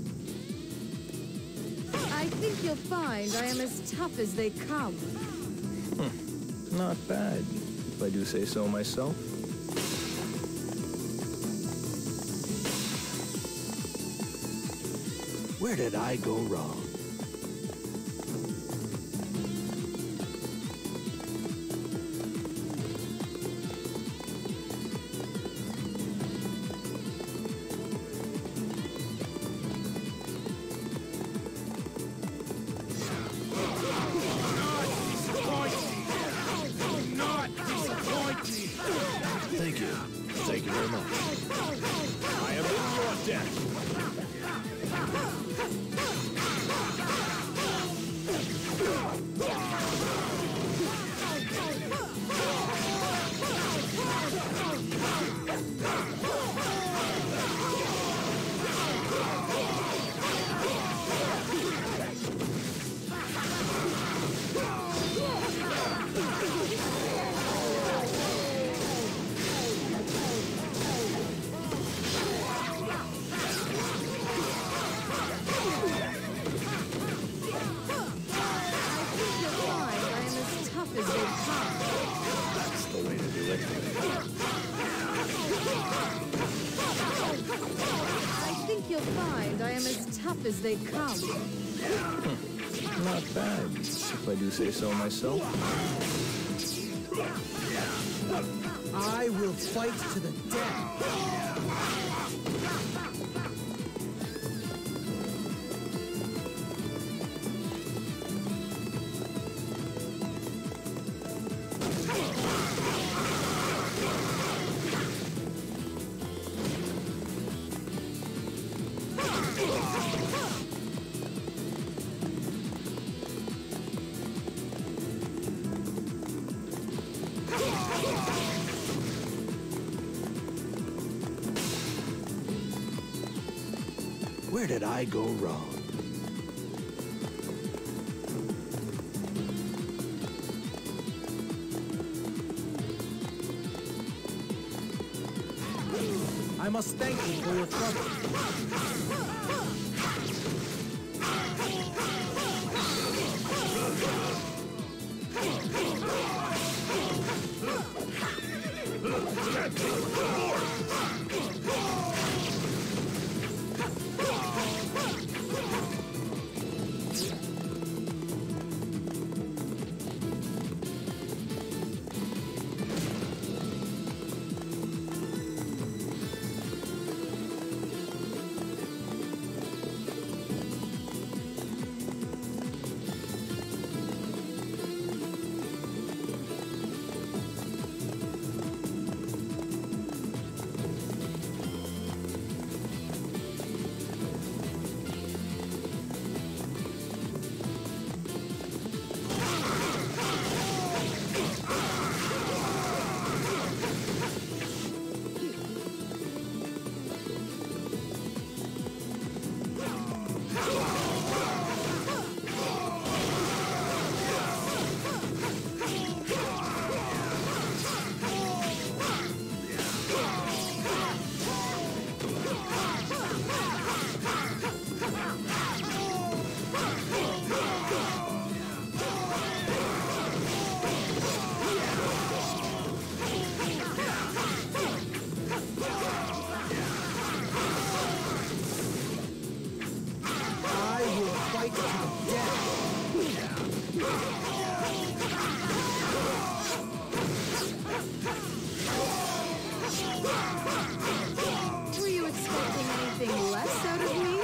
I think you'll find I am as tough as they come. Hmm. Not bad, if I do say so myself. Where did I go wrong? Thank you. Thank you very much. I am in your debt. As they come. Hmm. Not bad, if I do say so myself. I will fight to the death. Where did I go wrong? I must thank you for your trouble. Were you expecting anything less out of me?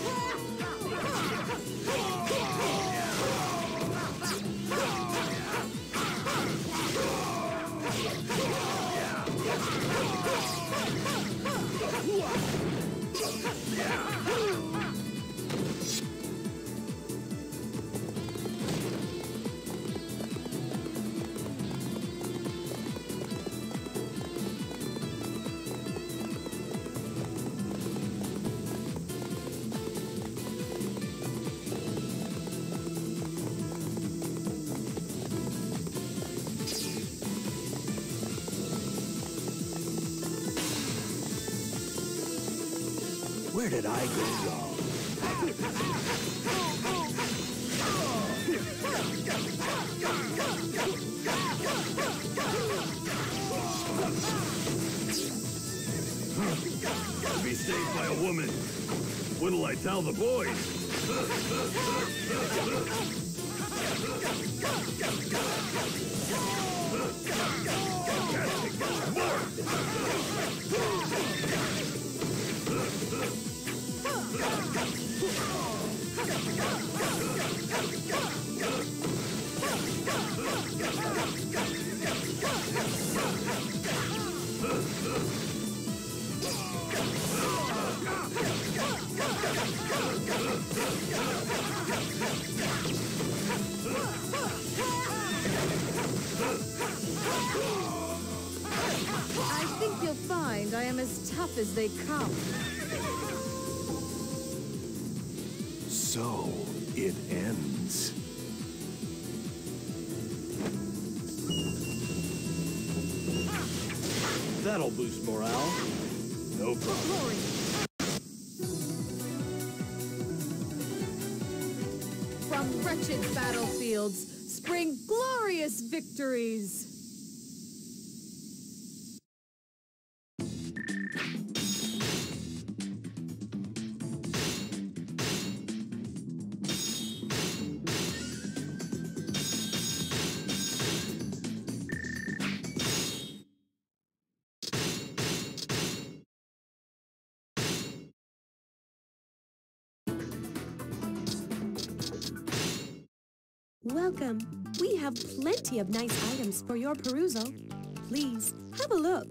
Where did I go wrong? To be saved by a woman. What'll I tell the boys? I think you'll find I am as tough as they come. So it ends. That'll boost morale. No problem. From wretched battlefields spring glorious victories. Welcome. We have plenty of nice items for your perusal. Please, have a look.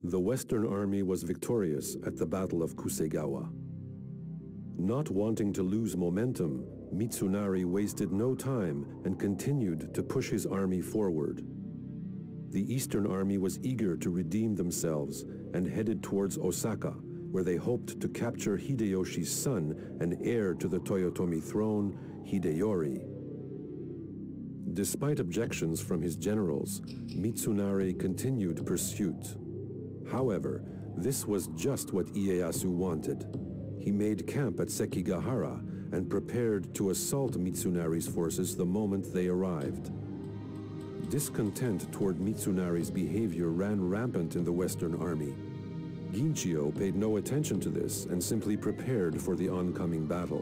The Western Army was victorious at the Battle of Kusegawa. Not wanting to lose momentum, Mitsunari wasted no time and continued to push his army forward. The Eastern Army was eager to redeem themselves and headed towards Osaka, where they hoped to capture Hideyoshi's son and heir to the Toyotomi throne, Hideyori. Despite objections from his generals, Mitsunari continued pursuit. However, this was just what Ieyasu wanted. He made camp at Sekigahara and prepared to assault Mitsunari's forces the moment they arrived. Discontent toward Mitsunari's behavior ran rampant in the Western Army. Ginchio paid no attention to this and simply prepared for the oncoming battle.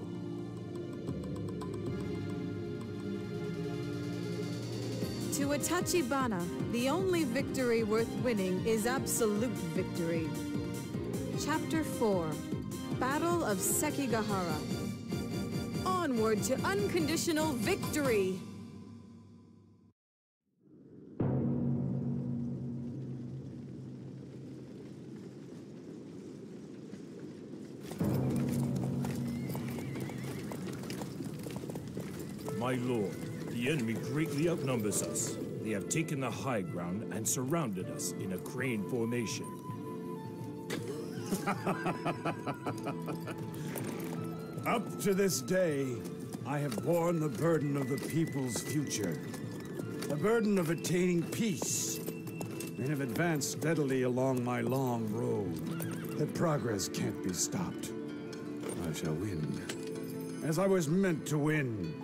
To a Tachibana, the only victory worth winning is absolute victory. Chapter four, Battle of Sekigahara. Onward to unconditional victory! My lord, the enemy greatly outnumbers us. They have taken the high ground and surrounded us in a crane formation. Up to this day, I have borne the burden of the people's future. The burden of attaining peace. And have advanced steadily along my long road. That progress can't be stopped. I shall win. As I was meant to win.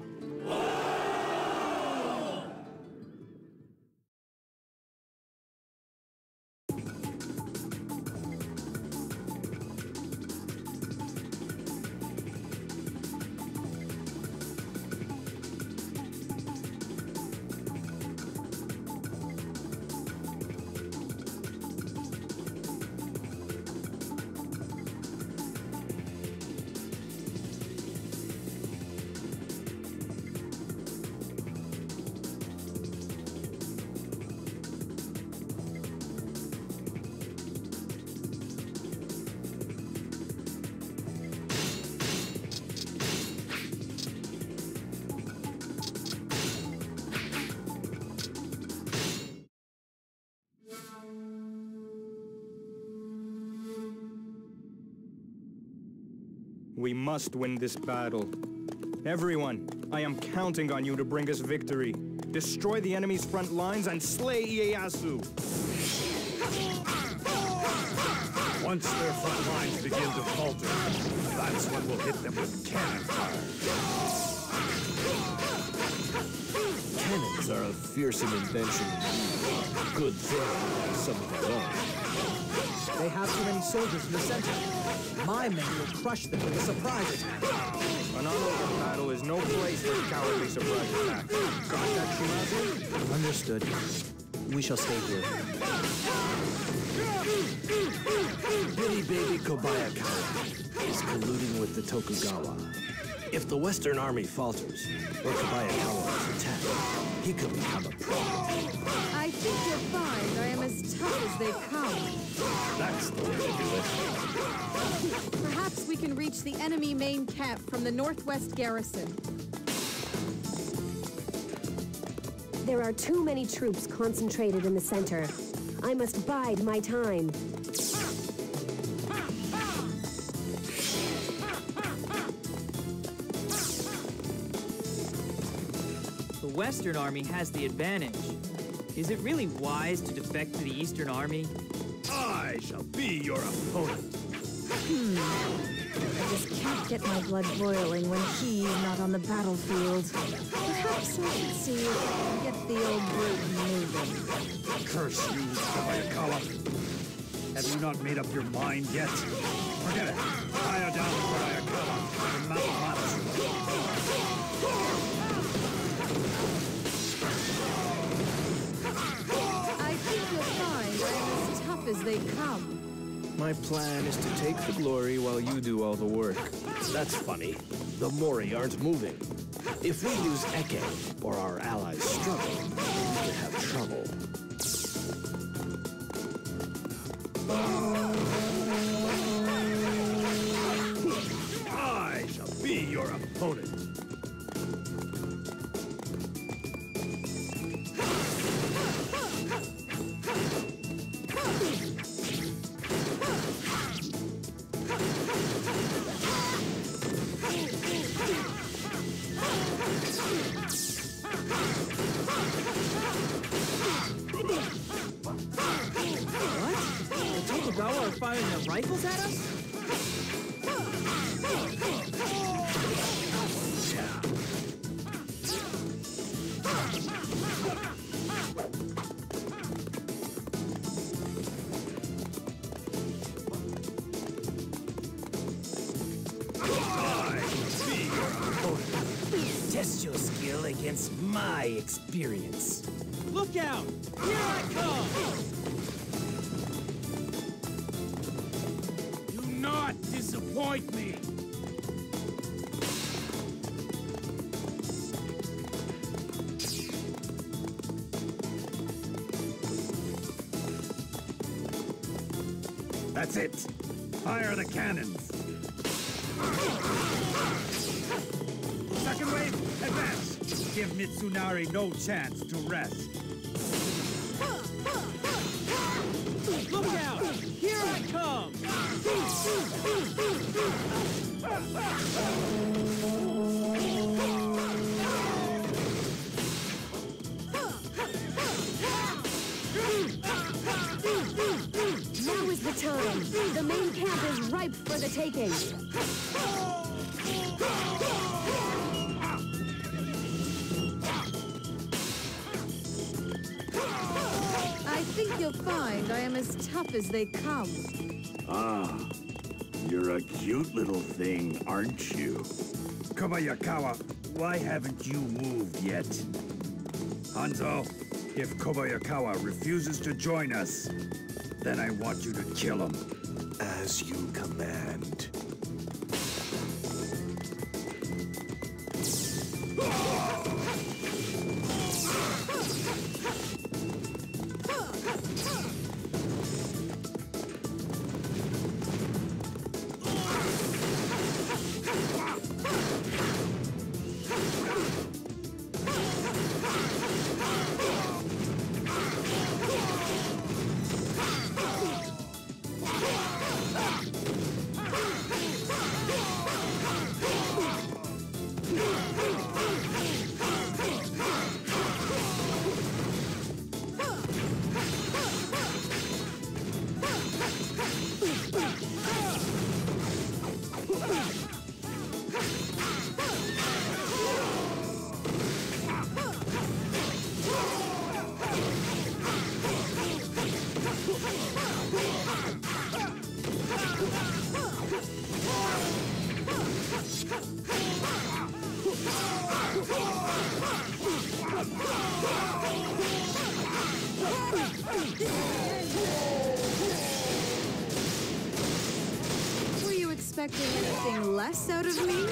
We must win this battle. Everyone, I am counting on you to bring us victory. Destroy the enemy's front lines and slay Ieyasu! Once their front lines begin to falter, that's when we'll hit them with cannon fire. Cannons are a fearsome invention. Good thing, some of their own. They have too many soldiers in the center. My men will crush them with a surprise attack. An honorable battle is no place for cowardly surprise attacks. Got that, Shimazu? Understood. We shall stay here. Bitty baby Kobayakawa is colluding with the Tokugawa. If the Western Army falters, or Kobayakawa is attacked, he could become a problem. I think you'll find I am as tough as they come. That's the way to do it. Perhaps we can reach the enemy main camp from the northwest garrison. There are too many troops concentrated in the center. I must bide my time. The Western Army has the advantage. Is it really wise to defect to the Eastern Army? I shall be your opponent. Hmm. I just can't get my blood boiling when he's not on the battlefield. Perhaps I should see if I can get the old brute moving. Curse you, Kobayakawa. Have you not made up your mind yet? Forget it. Fire down Kobayakawa and Mount Matsu. I think you'll find I'm as tough as they come. My plan is to take the glory while you do all the work. That's funny. The Mori aren't moving. If we lose Eke, or our allies struggle, we could have trouble. I shall be your opponent. Tokugawa are firing their rifles at us? Test your skill against my experience. Look out! Here I come! Do not disappoint me! That's it. Fire the cannons. Second wave, advance. Give Mitsunari no chance to rest. Look out! Here I come! Now is the time. The main camp is ripe for the taking. I think you'll find I am as tough as they come. Ah, you're a cute little thing, aren't you? Kobayakawa, why haven't you moved yet? Hanzo, if Kobayakawa refuses to join us, then I want you to kill him. As you command. Were you expecting anything less out of me?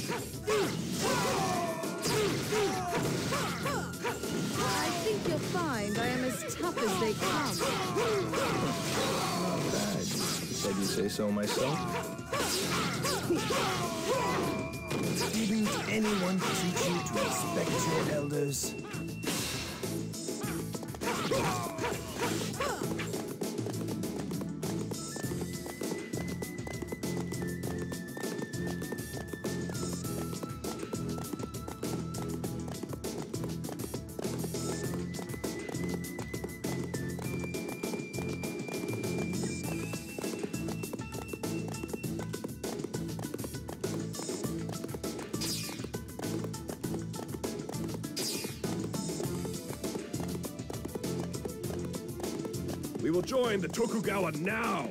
I think you'll find I am as tough as they come. Not bad. If I do say so myself. Didn't anyone teach you to respect your elders? We will join the Tokugawa now!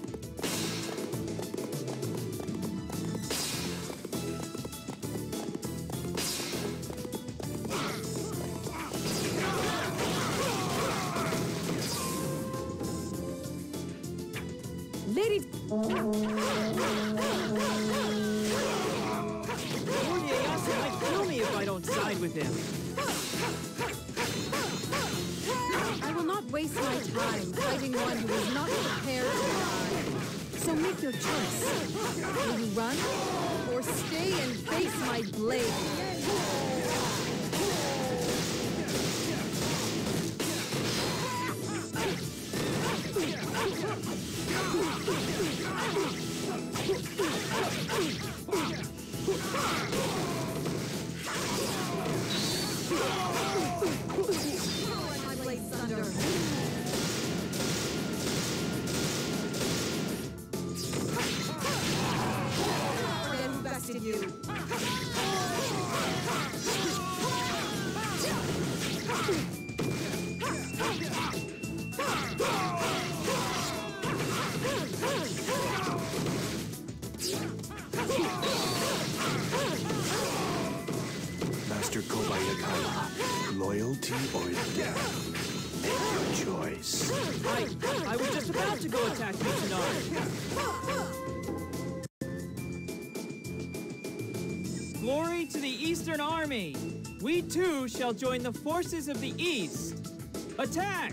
Lady... Ieyasu might kill me if I don't side with him. I will not waste my time fighting one who is not prepared to die. So make your choice. Will you run or stay and face my blade? My blade's thunder. Forget who bested you. Master Kobayakawa, loyalty or death? Make your choice. I, I was just about to go attack Mitsunari. Glory to the Eastern Army! We too shall join the forces of the East. Attack!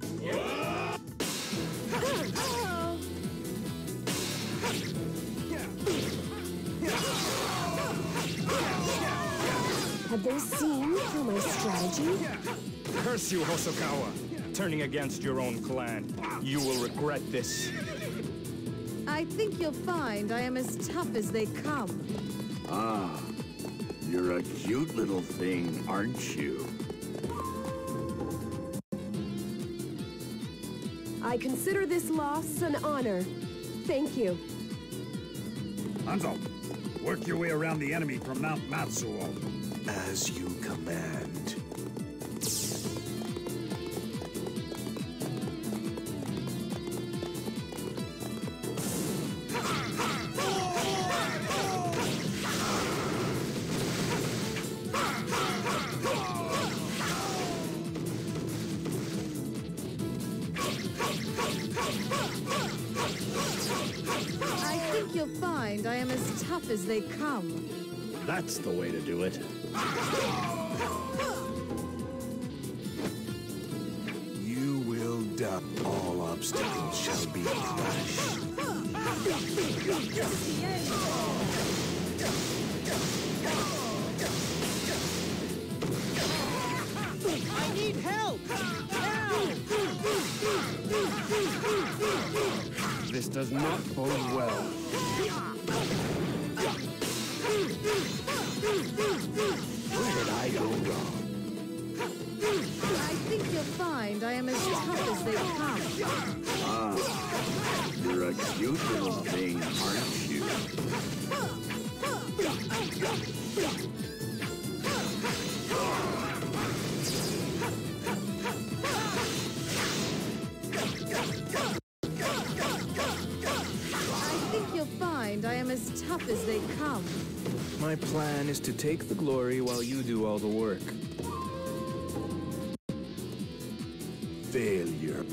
Have they seen through my strategy? Curse you, Hosokawa! Turning against your own clan. You will regret this. I think you'll find I am as tough as they come. Ah, you're a cute little thing, aren't you? I consider this loss an honor. Thank you. Hanzo, work your way around the enemy from Mount Matsuo. As you command. I think you'll find I am as tough as they come. That's the way to do it. You will die. All obstacles shall be crushed. I need help! Now! This does not bode well. Where did I go wrong? I think you'll find I am as tough as they come. Ah, you're a cute little thing, aren't you? I think you'll find I am as tough as they come. My plan is to take the glory while you do all the work. Failure.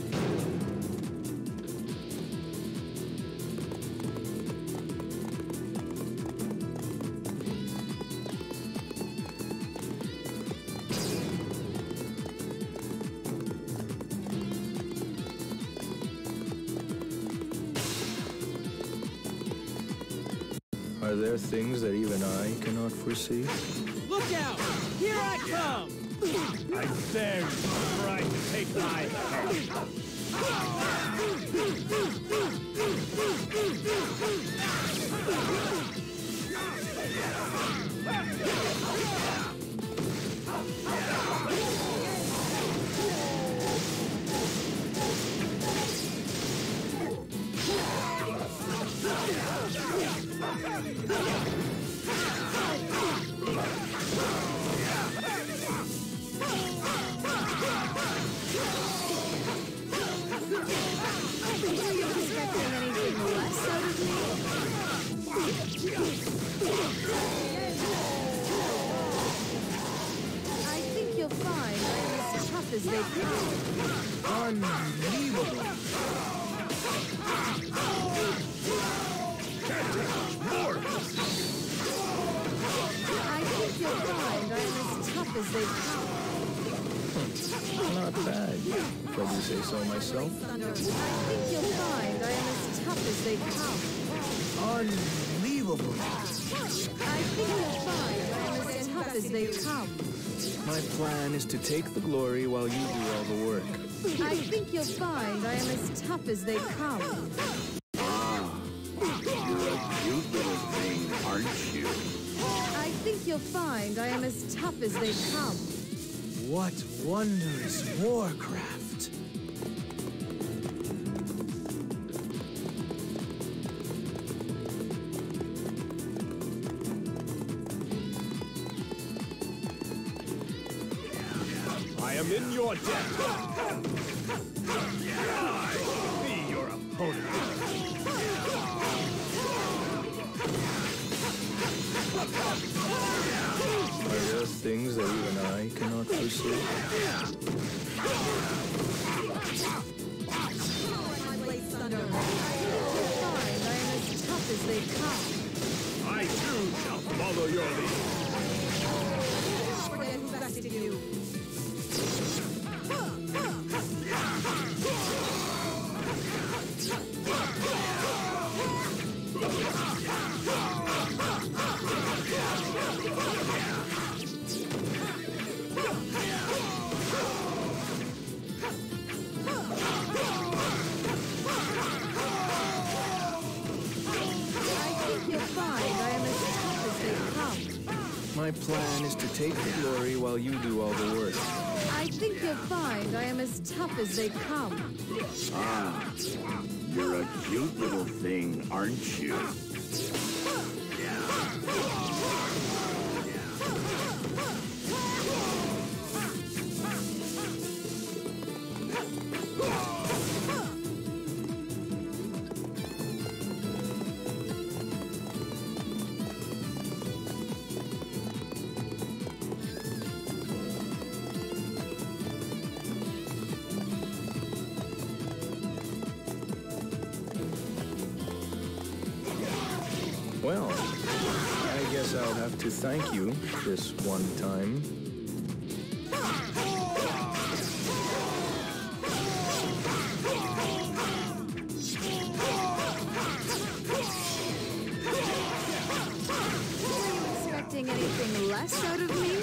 Are there things that even I cannot foresee? Look out! Here I come! I dare you try to take my head. Were you expecting anything less out of me? I think you'll find I am as tough as they come. Unbelievable! I think you'll find I am as tough as they come. Not bad, if I do say so myself. I think you'll find I am as tough as they come. Unbelievable. I think you'll find I am as tough as they come. My plan is to take the glory while you do all the work. I think you'll find I am as tough as they come. Ah, you're a cute little thing, aren't you? I think you'll find I am as tough as they come. What wondrous warcraft. I am in your debt. I be your opponent. Are there things that even I cannot pursue? As they come. I too shall follow your lead. Forget who bested you. My plan is to take the glory while you do all the work. I think you'll find I am as tough as they come. Ah, you're a cute little thing, aren't you? Well, I guess I'll have to thank you this one time. Were you expecting anything less out of me?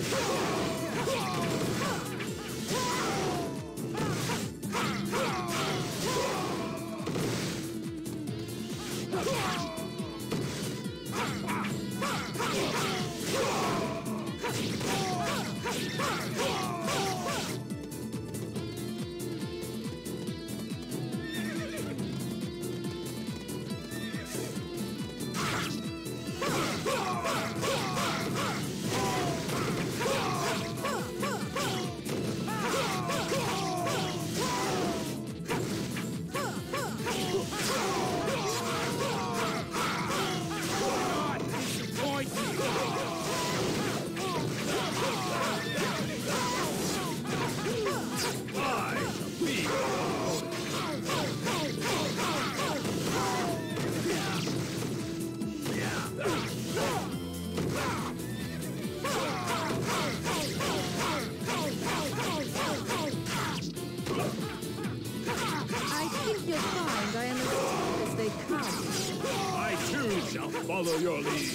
Shall follow your lead.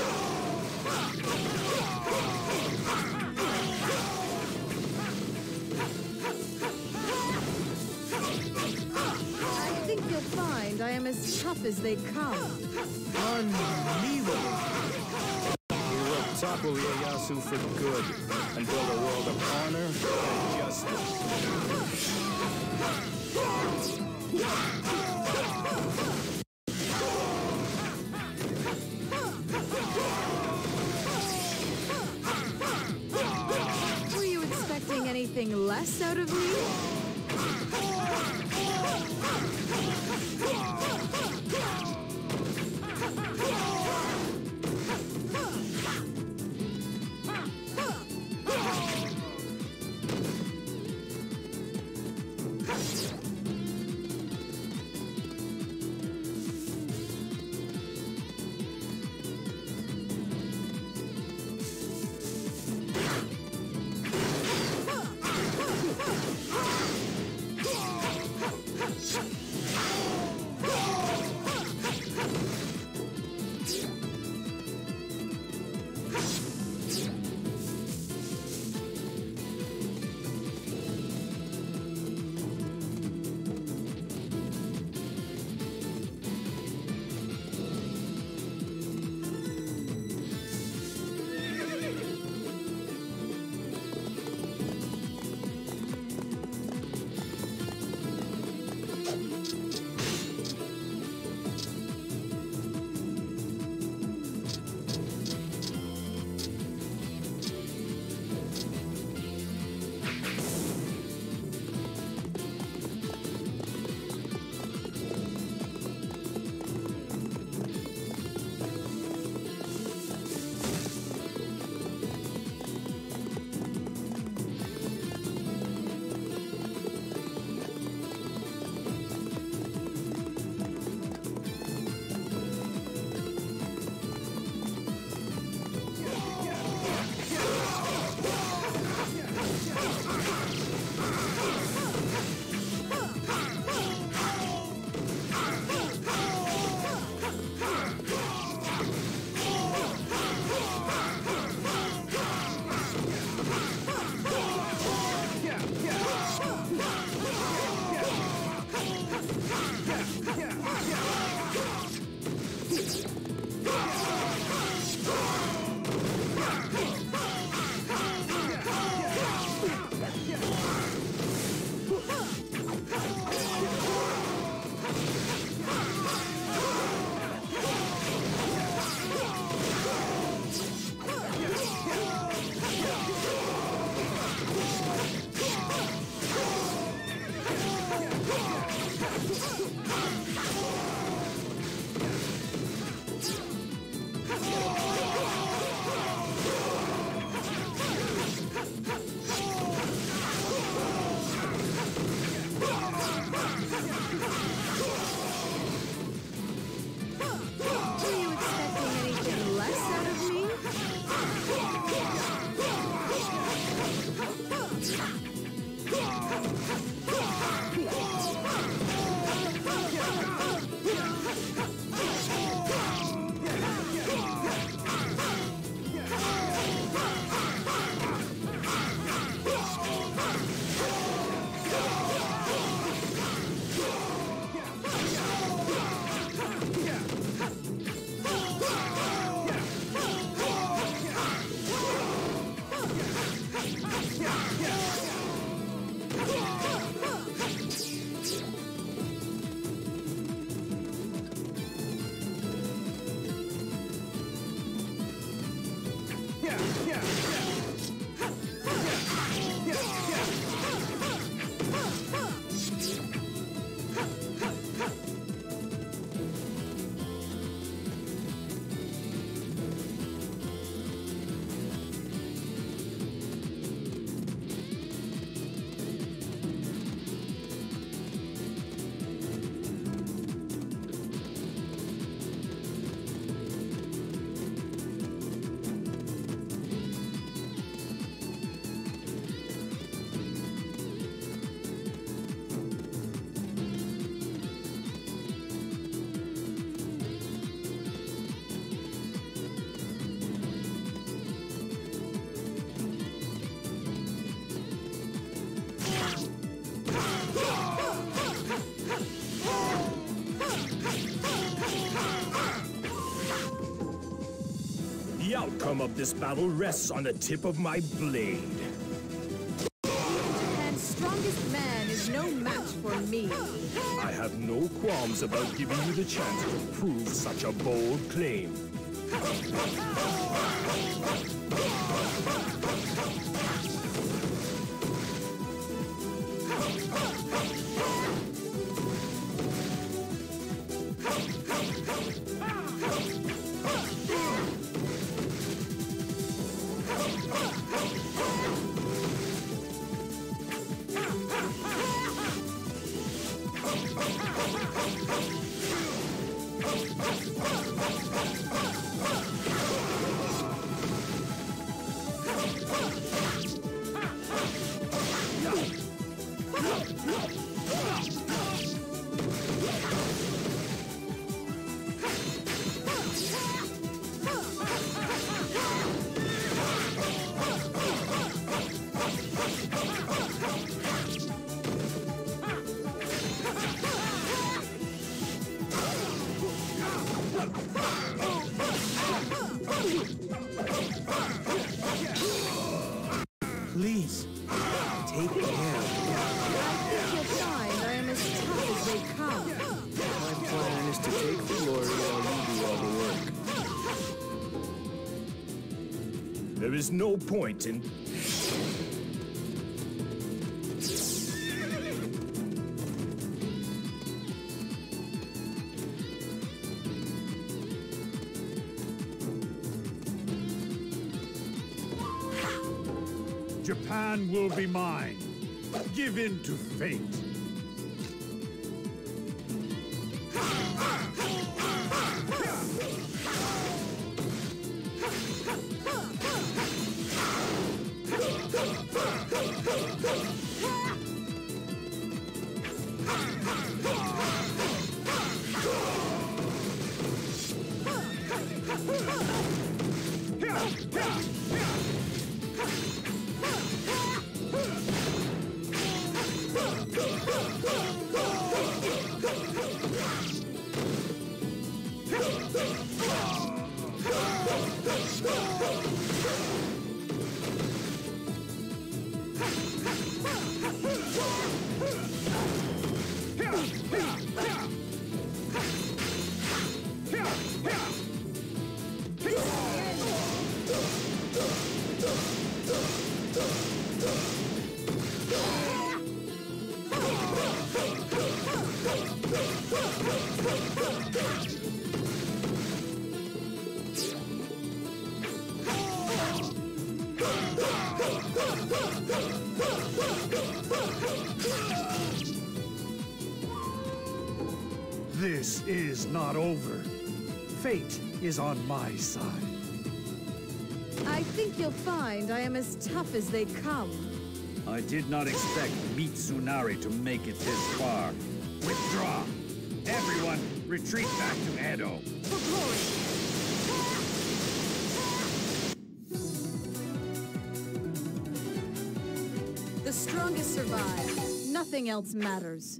I think you'll find I am as tough as they come. Unbelievable. We will topple Ieyasu for good and build a world of honor and justice. Anything less out of me? The outcome of this battle rests on the tip of my blade. Japan's strongest man is no match for me. I have no qualms about giving you the chance to prove such a bold claim. Please, take care. I think you'll find I am as tough as they come. My plan is to take the glory while you do all the work. There is no point in... Japan will be mine. Give in to fate. This is not over. Fate is on my side. I think you'll find I am as tough as they come. I did not expect Mitsunari to make it this far. Withdraw! Everyone, retreat back to Edo. For glory! The strongest survive. Nothing else matters.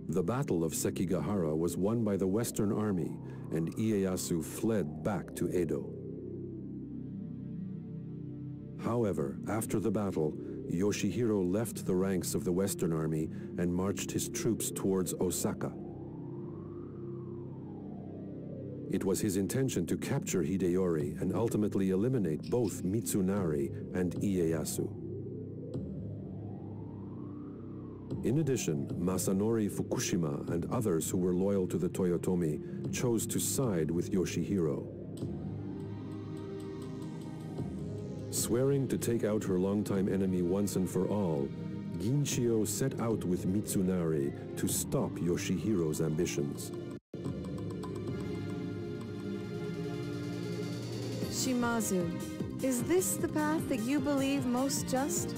The Battle of Sekigahara was won by the Western Army, and Ieyasu fled back to Edo. However, after the battle, Yoshihiro left the ranks of the Western Army and marched his troops towards Osaka. It was his intention to capture Hideyori and ultimately eliminate both Mitsunari and Ieyasu. In addition, Masanori Fukushima and others who were loyal to the Toyotomi chose to side with Yoshihiro. Swearing to take out her longtime enemy once and for all, Ginshio set out with Mitsunari to stop Yoshihiro's ambitions. Shimazu, is this the path that you believe most just?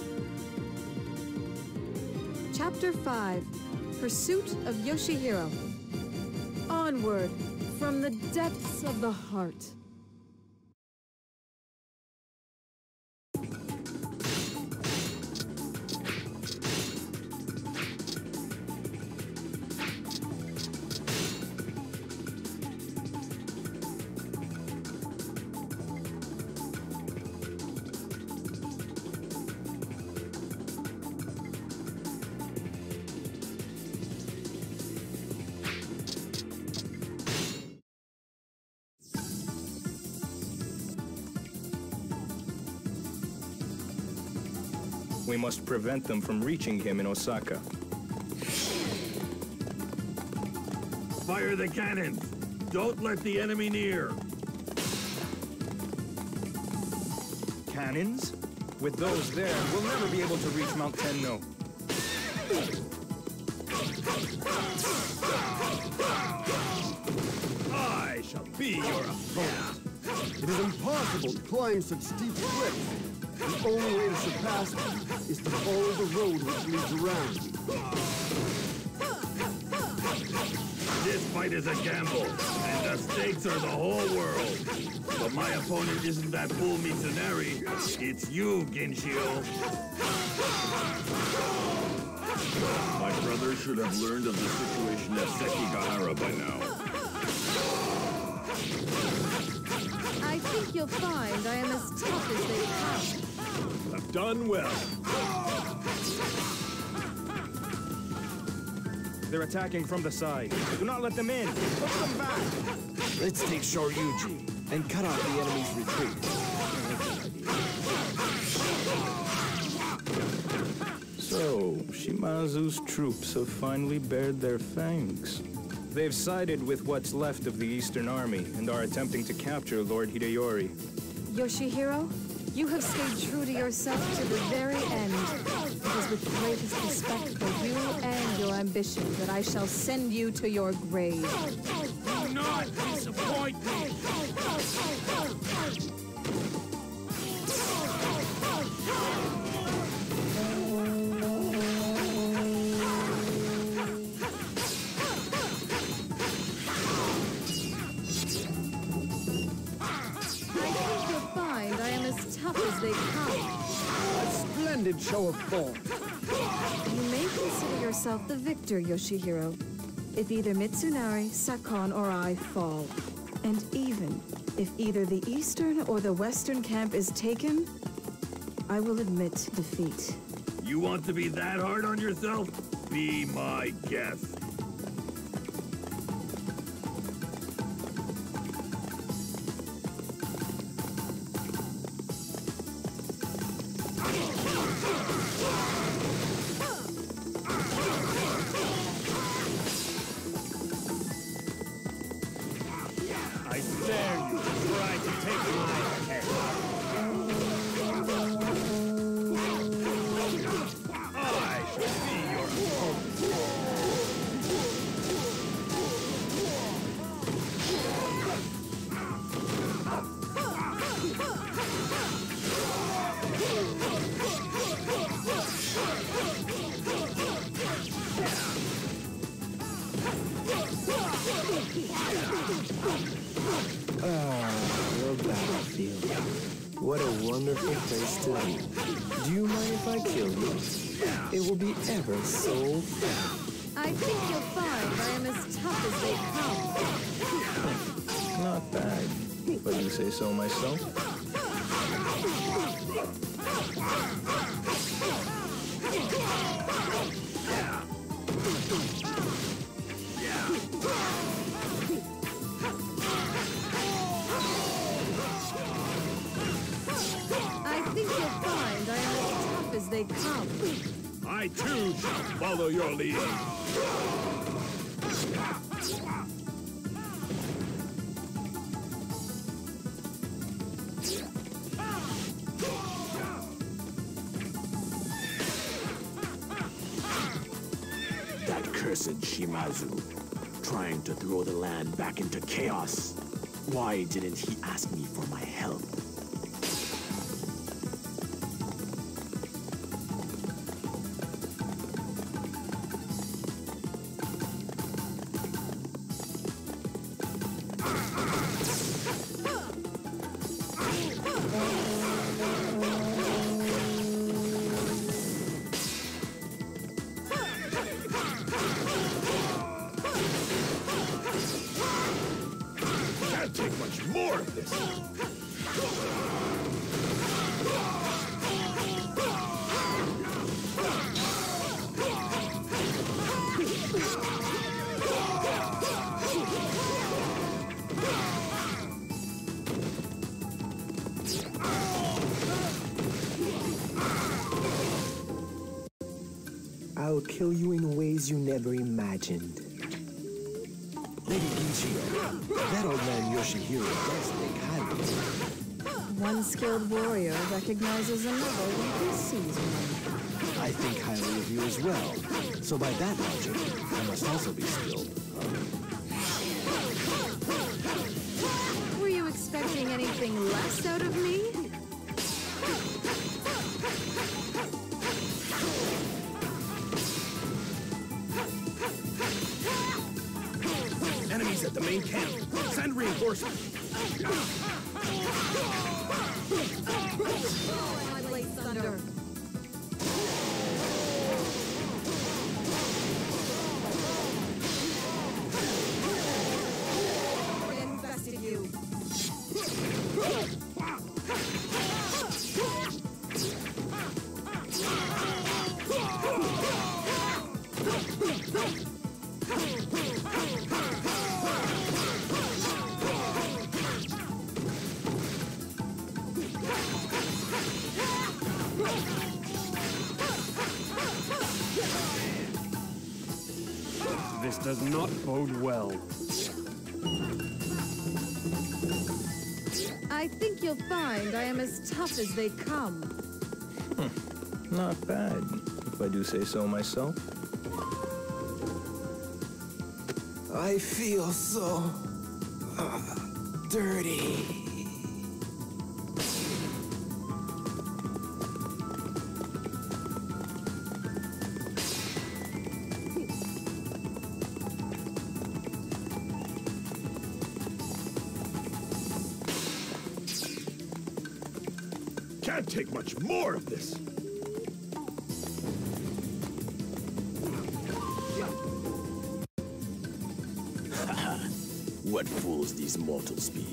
Chapter five, Pursuit of Yoshihiro. Onward, from the depths of the heart. We must prevent them from reaching him in Osaka. Fire the cannons! Don't let the enemy near! Cannons? With those there, we'll never be able to reach Mount Tenno. I shall be your opponent! It is impossible to climb such steep cliffs. The only way to surpass them is to follow the road which leads around. This fight is a gamble, and the stakes are the whole world. But my opponent isn't that fool Mitsunari. It's you, Ginshio. My brother should have learned of the situation at Sekigahara by now. I think you'll find I am as tough as they come. I've done well. They're attacking from the side. Do not let them in. Push them back. Let's take Shoryuji and cut off the enemy's retreat. So, Shimazu's troops have finally bared their fangs. They've sided with what's left of the Eastern Army and are attempting to capture Lord Hideyori. Yoshihiro, you have stayed true to yourself to the very end. It is with greatest respect for you and your ambition that I shall send you to your grave. Do not disappoint me! As they come. A splendid show of force. You may consider yourself the victor, Yoshihiro, if either Mitsunari, Sakon, or I fall. And even if either the eastern or the western camp is taken, I will admit defeat. You want to be that hard on yourself? Be my guest. What a wonderful place to be. Do you mind if I kill you? It will be ever so fun. I think you'll find I am as tough as they come. Not bad, if I do say so myself. I think you'll find I am as tough as they come. I too shall follow your lead. That cursed Shimazu, trying to throw the land back into chaos. Why didn't he ask me for my help? Can't take much more of this. I'll kill you in ways you never imagined. Lady Ginchio, that old man Yoshihiro does think highly of you. One skilled warrior recognizes another when he sees one. I think highly of you as well. So by that logic, I must also be skilled. Were you expecting anything less out of me? Enemies at the main camp. Send reinforcements. I blaze thunder. Invested you. This does not bode well. I think you'll find I am as tough as they come. Hmm. Not bad, if I do say so myself. I feel so uh, dirty. Can't take much more of this. What fools these mortals be.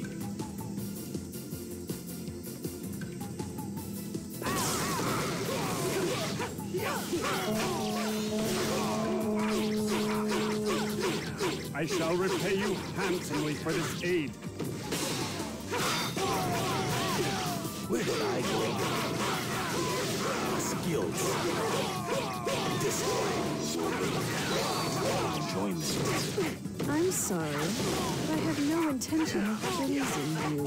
I shall repay you handsomely for this aid. Where did I go? Skills. This way. Enjoyment. I'm sorry, but I have no intention of pleasing you.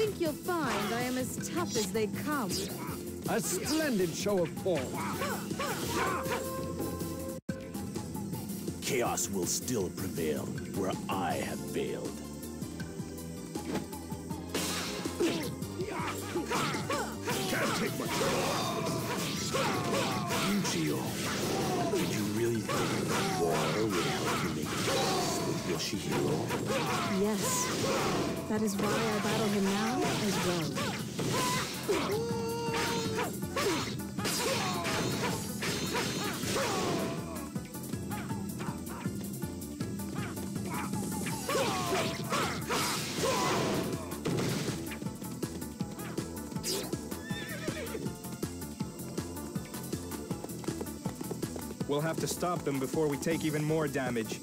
think you'll find I am as tough as they come. A splendid show of force. Chaos will still prevail where I have failed. Can't take much more. Yuchio, did you really think war would help you make peace with Yoshihiro? Yes. That is why I battle him now as well. We'll have to stop them before we take even more damage.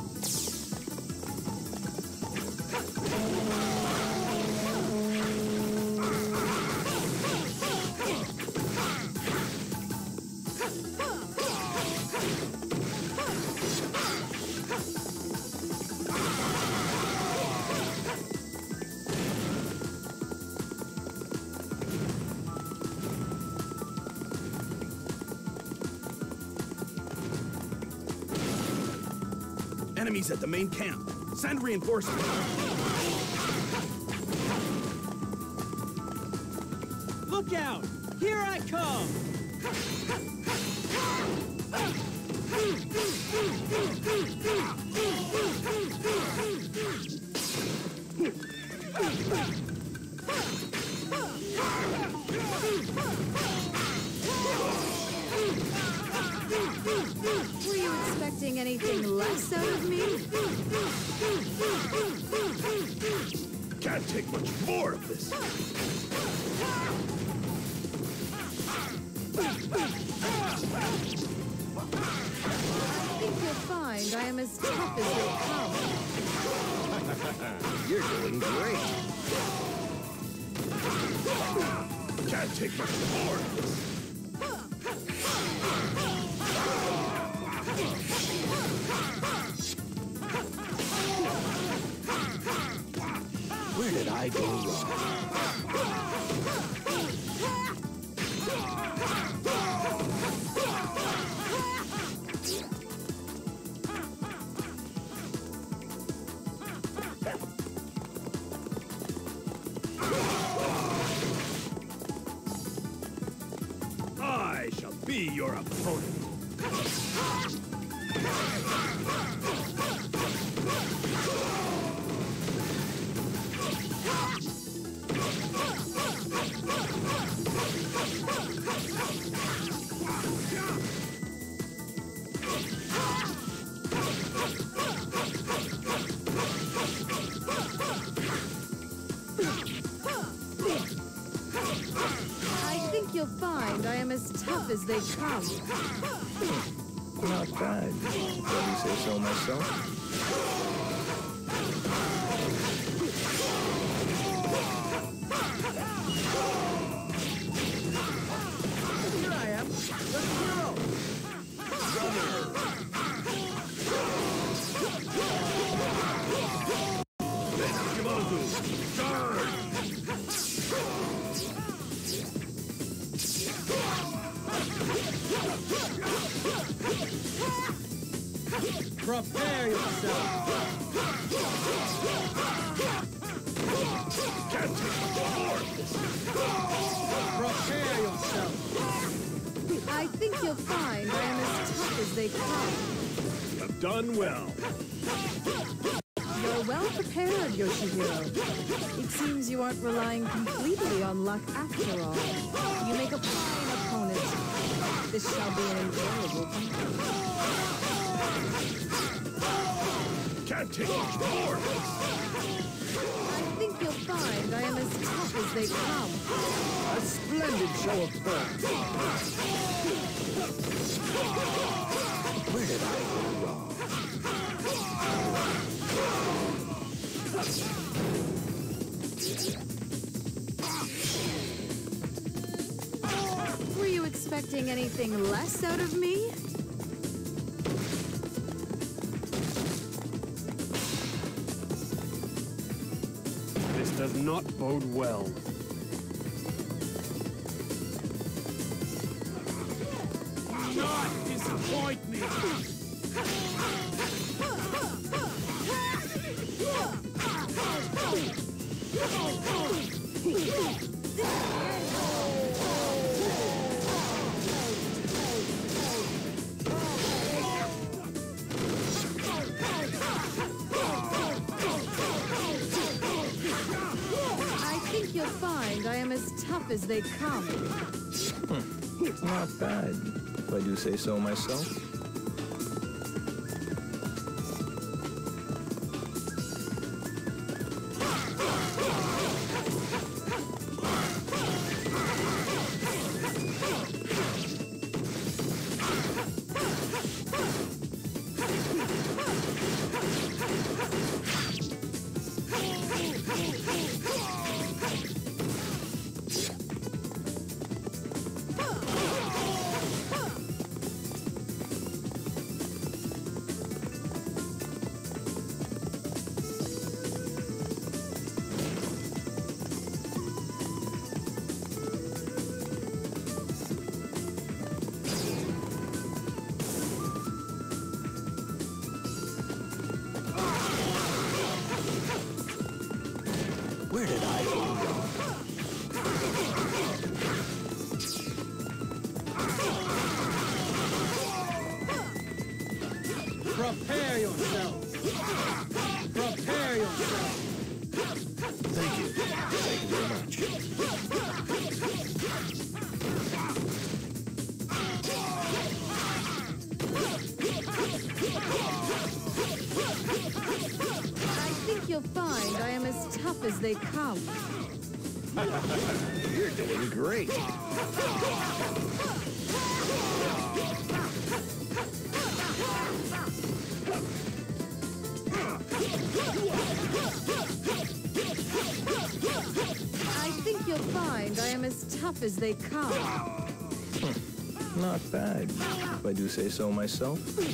Enemies at the main camp. Send reinforcements. Look out! Here I come! Were you expecting anything less out of me? Can't take much more of this. I think you'll find I am as tough as they come. You're doing great. Can't take much more of this. Where did I go wrong? I shall be your opponent. I think you'll find I am as tough as they come. Not bad. Let me say so myself. Here I am, the hero. Prepare yourself! Can't take much more of this. Prepare yourself! I think you'll find I am as tough as they come. You have done well. You're well prepared, Yoshihiro. It seems you aren't relying completely on luck after all. You make a fine opponent. This shall be an enjoyable battle. Can't take much more. I think you'll find I am as tough as they come. A splendid show of force. Where did I go wrong? Were you expecting anything less out of me? This does not bode well. Do not disappoint me! I think you'll find I am as tough as they come. Hmm. Not bad, if I do say so myself. Where did I go wrong? Prepare yourself! Prepare yourself! Thank you. Thank you very much. I think you'll find I am as tough as they come. You're doing great. I think you'll find I am as tough as they come. Hmm. Not bad, if I do say so myself.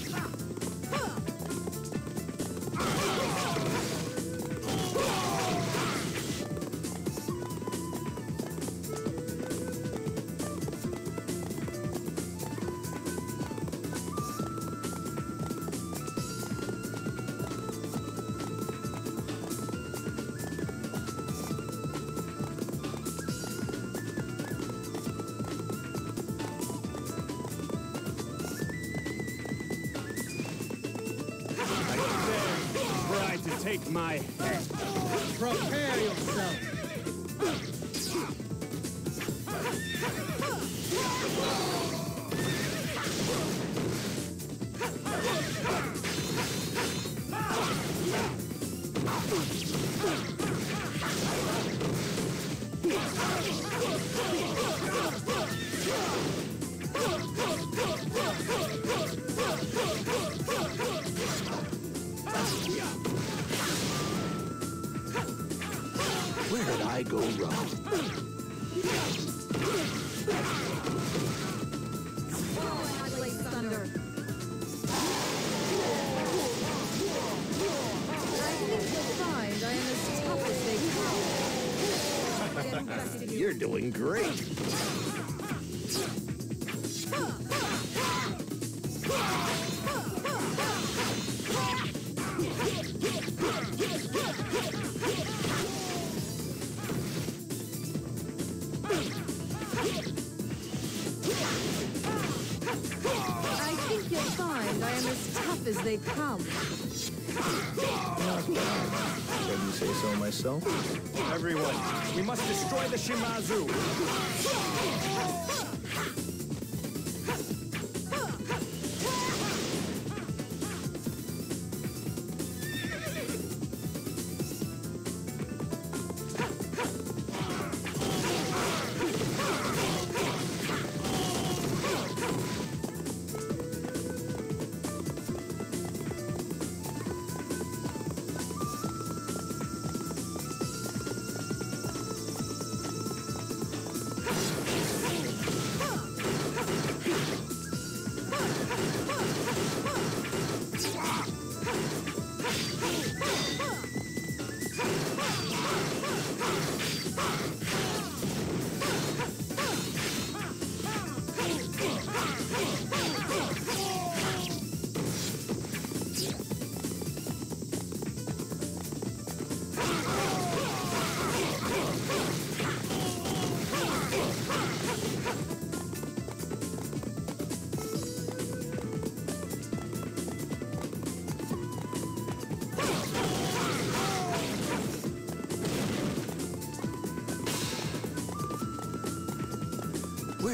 To take my head. Prepare yourself! Where did I go wrong? Thunder. I think you'll find I am as tough as they come. You're doing great. As they come. Not bad. Can you say so myself? Everyone, we must destroy the Shimazu!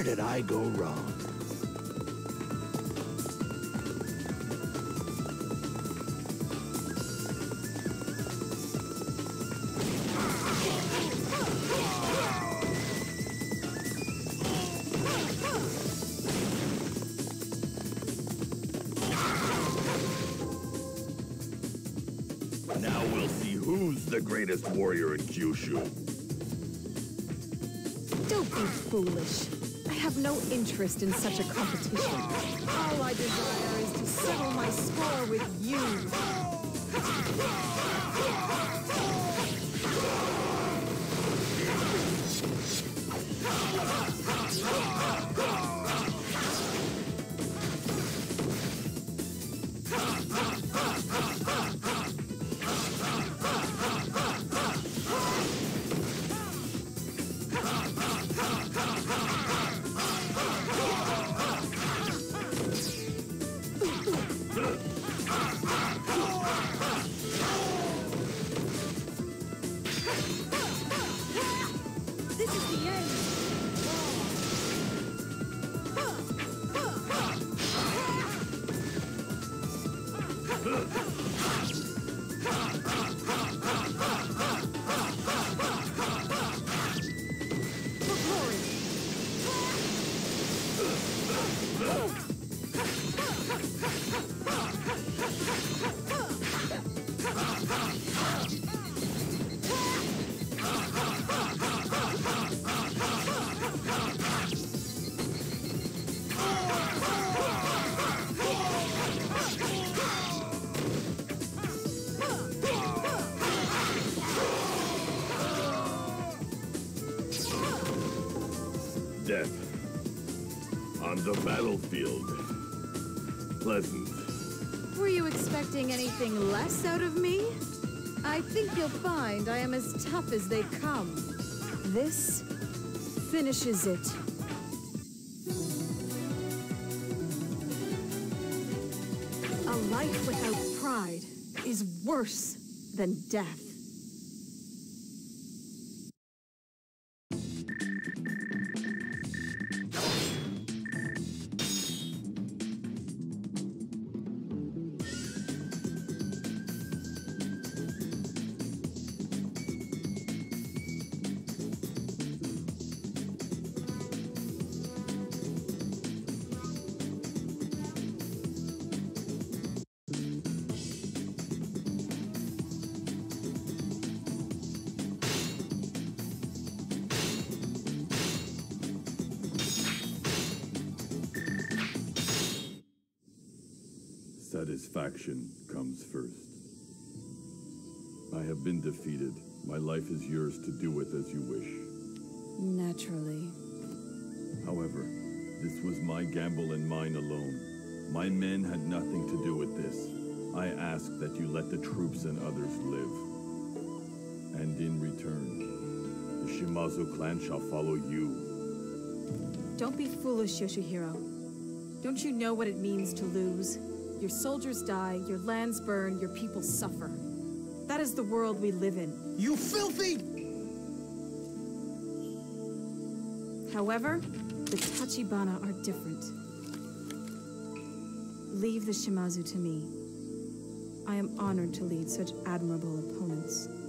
Where did I go wrong? Now we'll see who's the greatest warrior in Kyushu. Don't be foolish. I have no interest in such a competition. All I desire is to settle my score with you. This is the end. Death. On the battlefield. Pleasant. Were you expecting anything less out of me? I think you'll find I am as tough as they come. This finishes it. A life without pride is worse than death. Satisfaction comes first. I have been defeated. My life is yours to do with as you wish. Naturally. However, this was my gamble and mine alone. My men had nothing to do with this. I ask that you let the troops and others live. And in return, the Shimazu clan shall follow you. Don't be foolish, Yoshihiro. Don't you know what it means to lose? Your soldiers die, your lands burn, your people suffer. That is the world we live in. You filthy! However, the Tachibana are different. Leave the Shimazu to me. I am honored to lead such admirable opponents.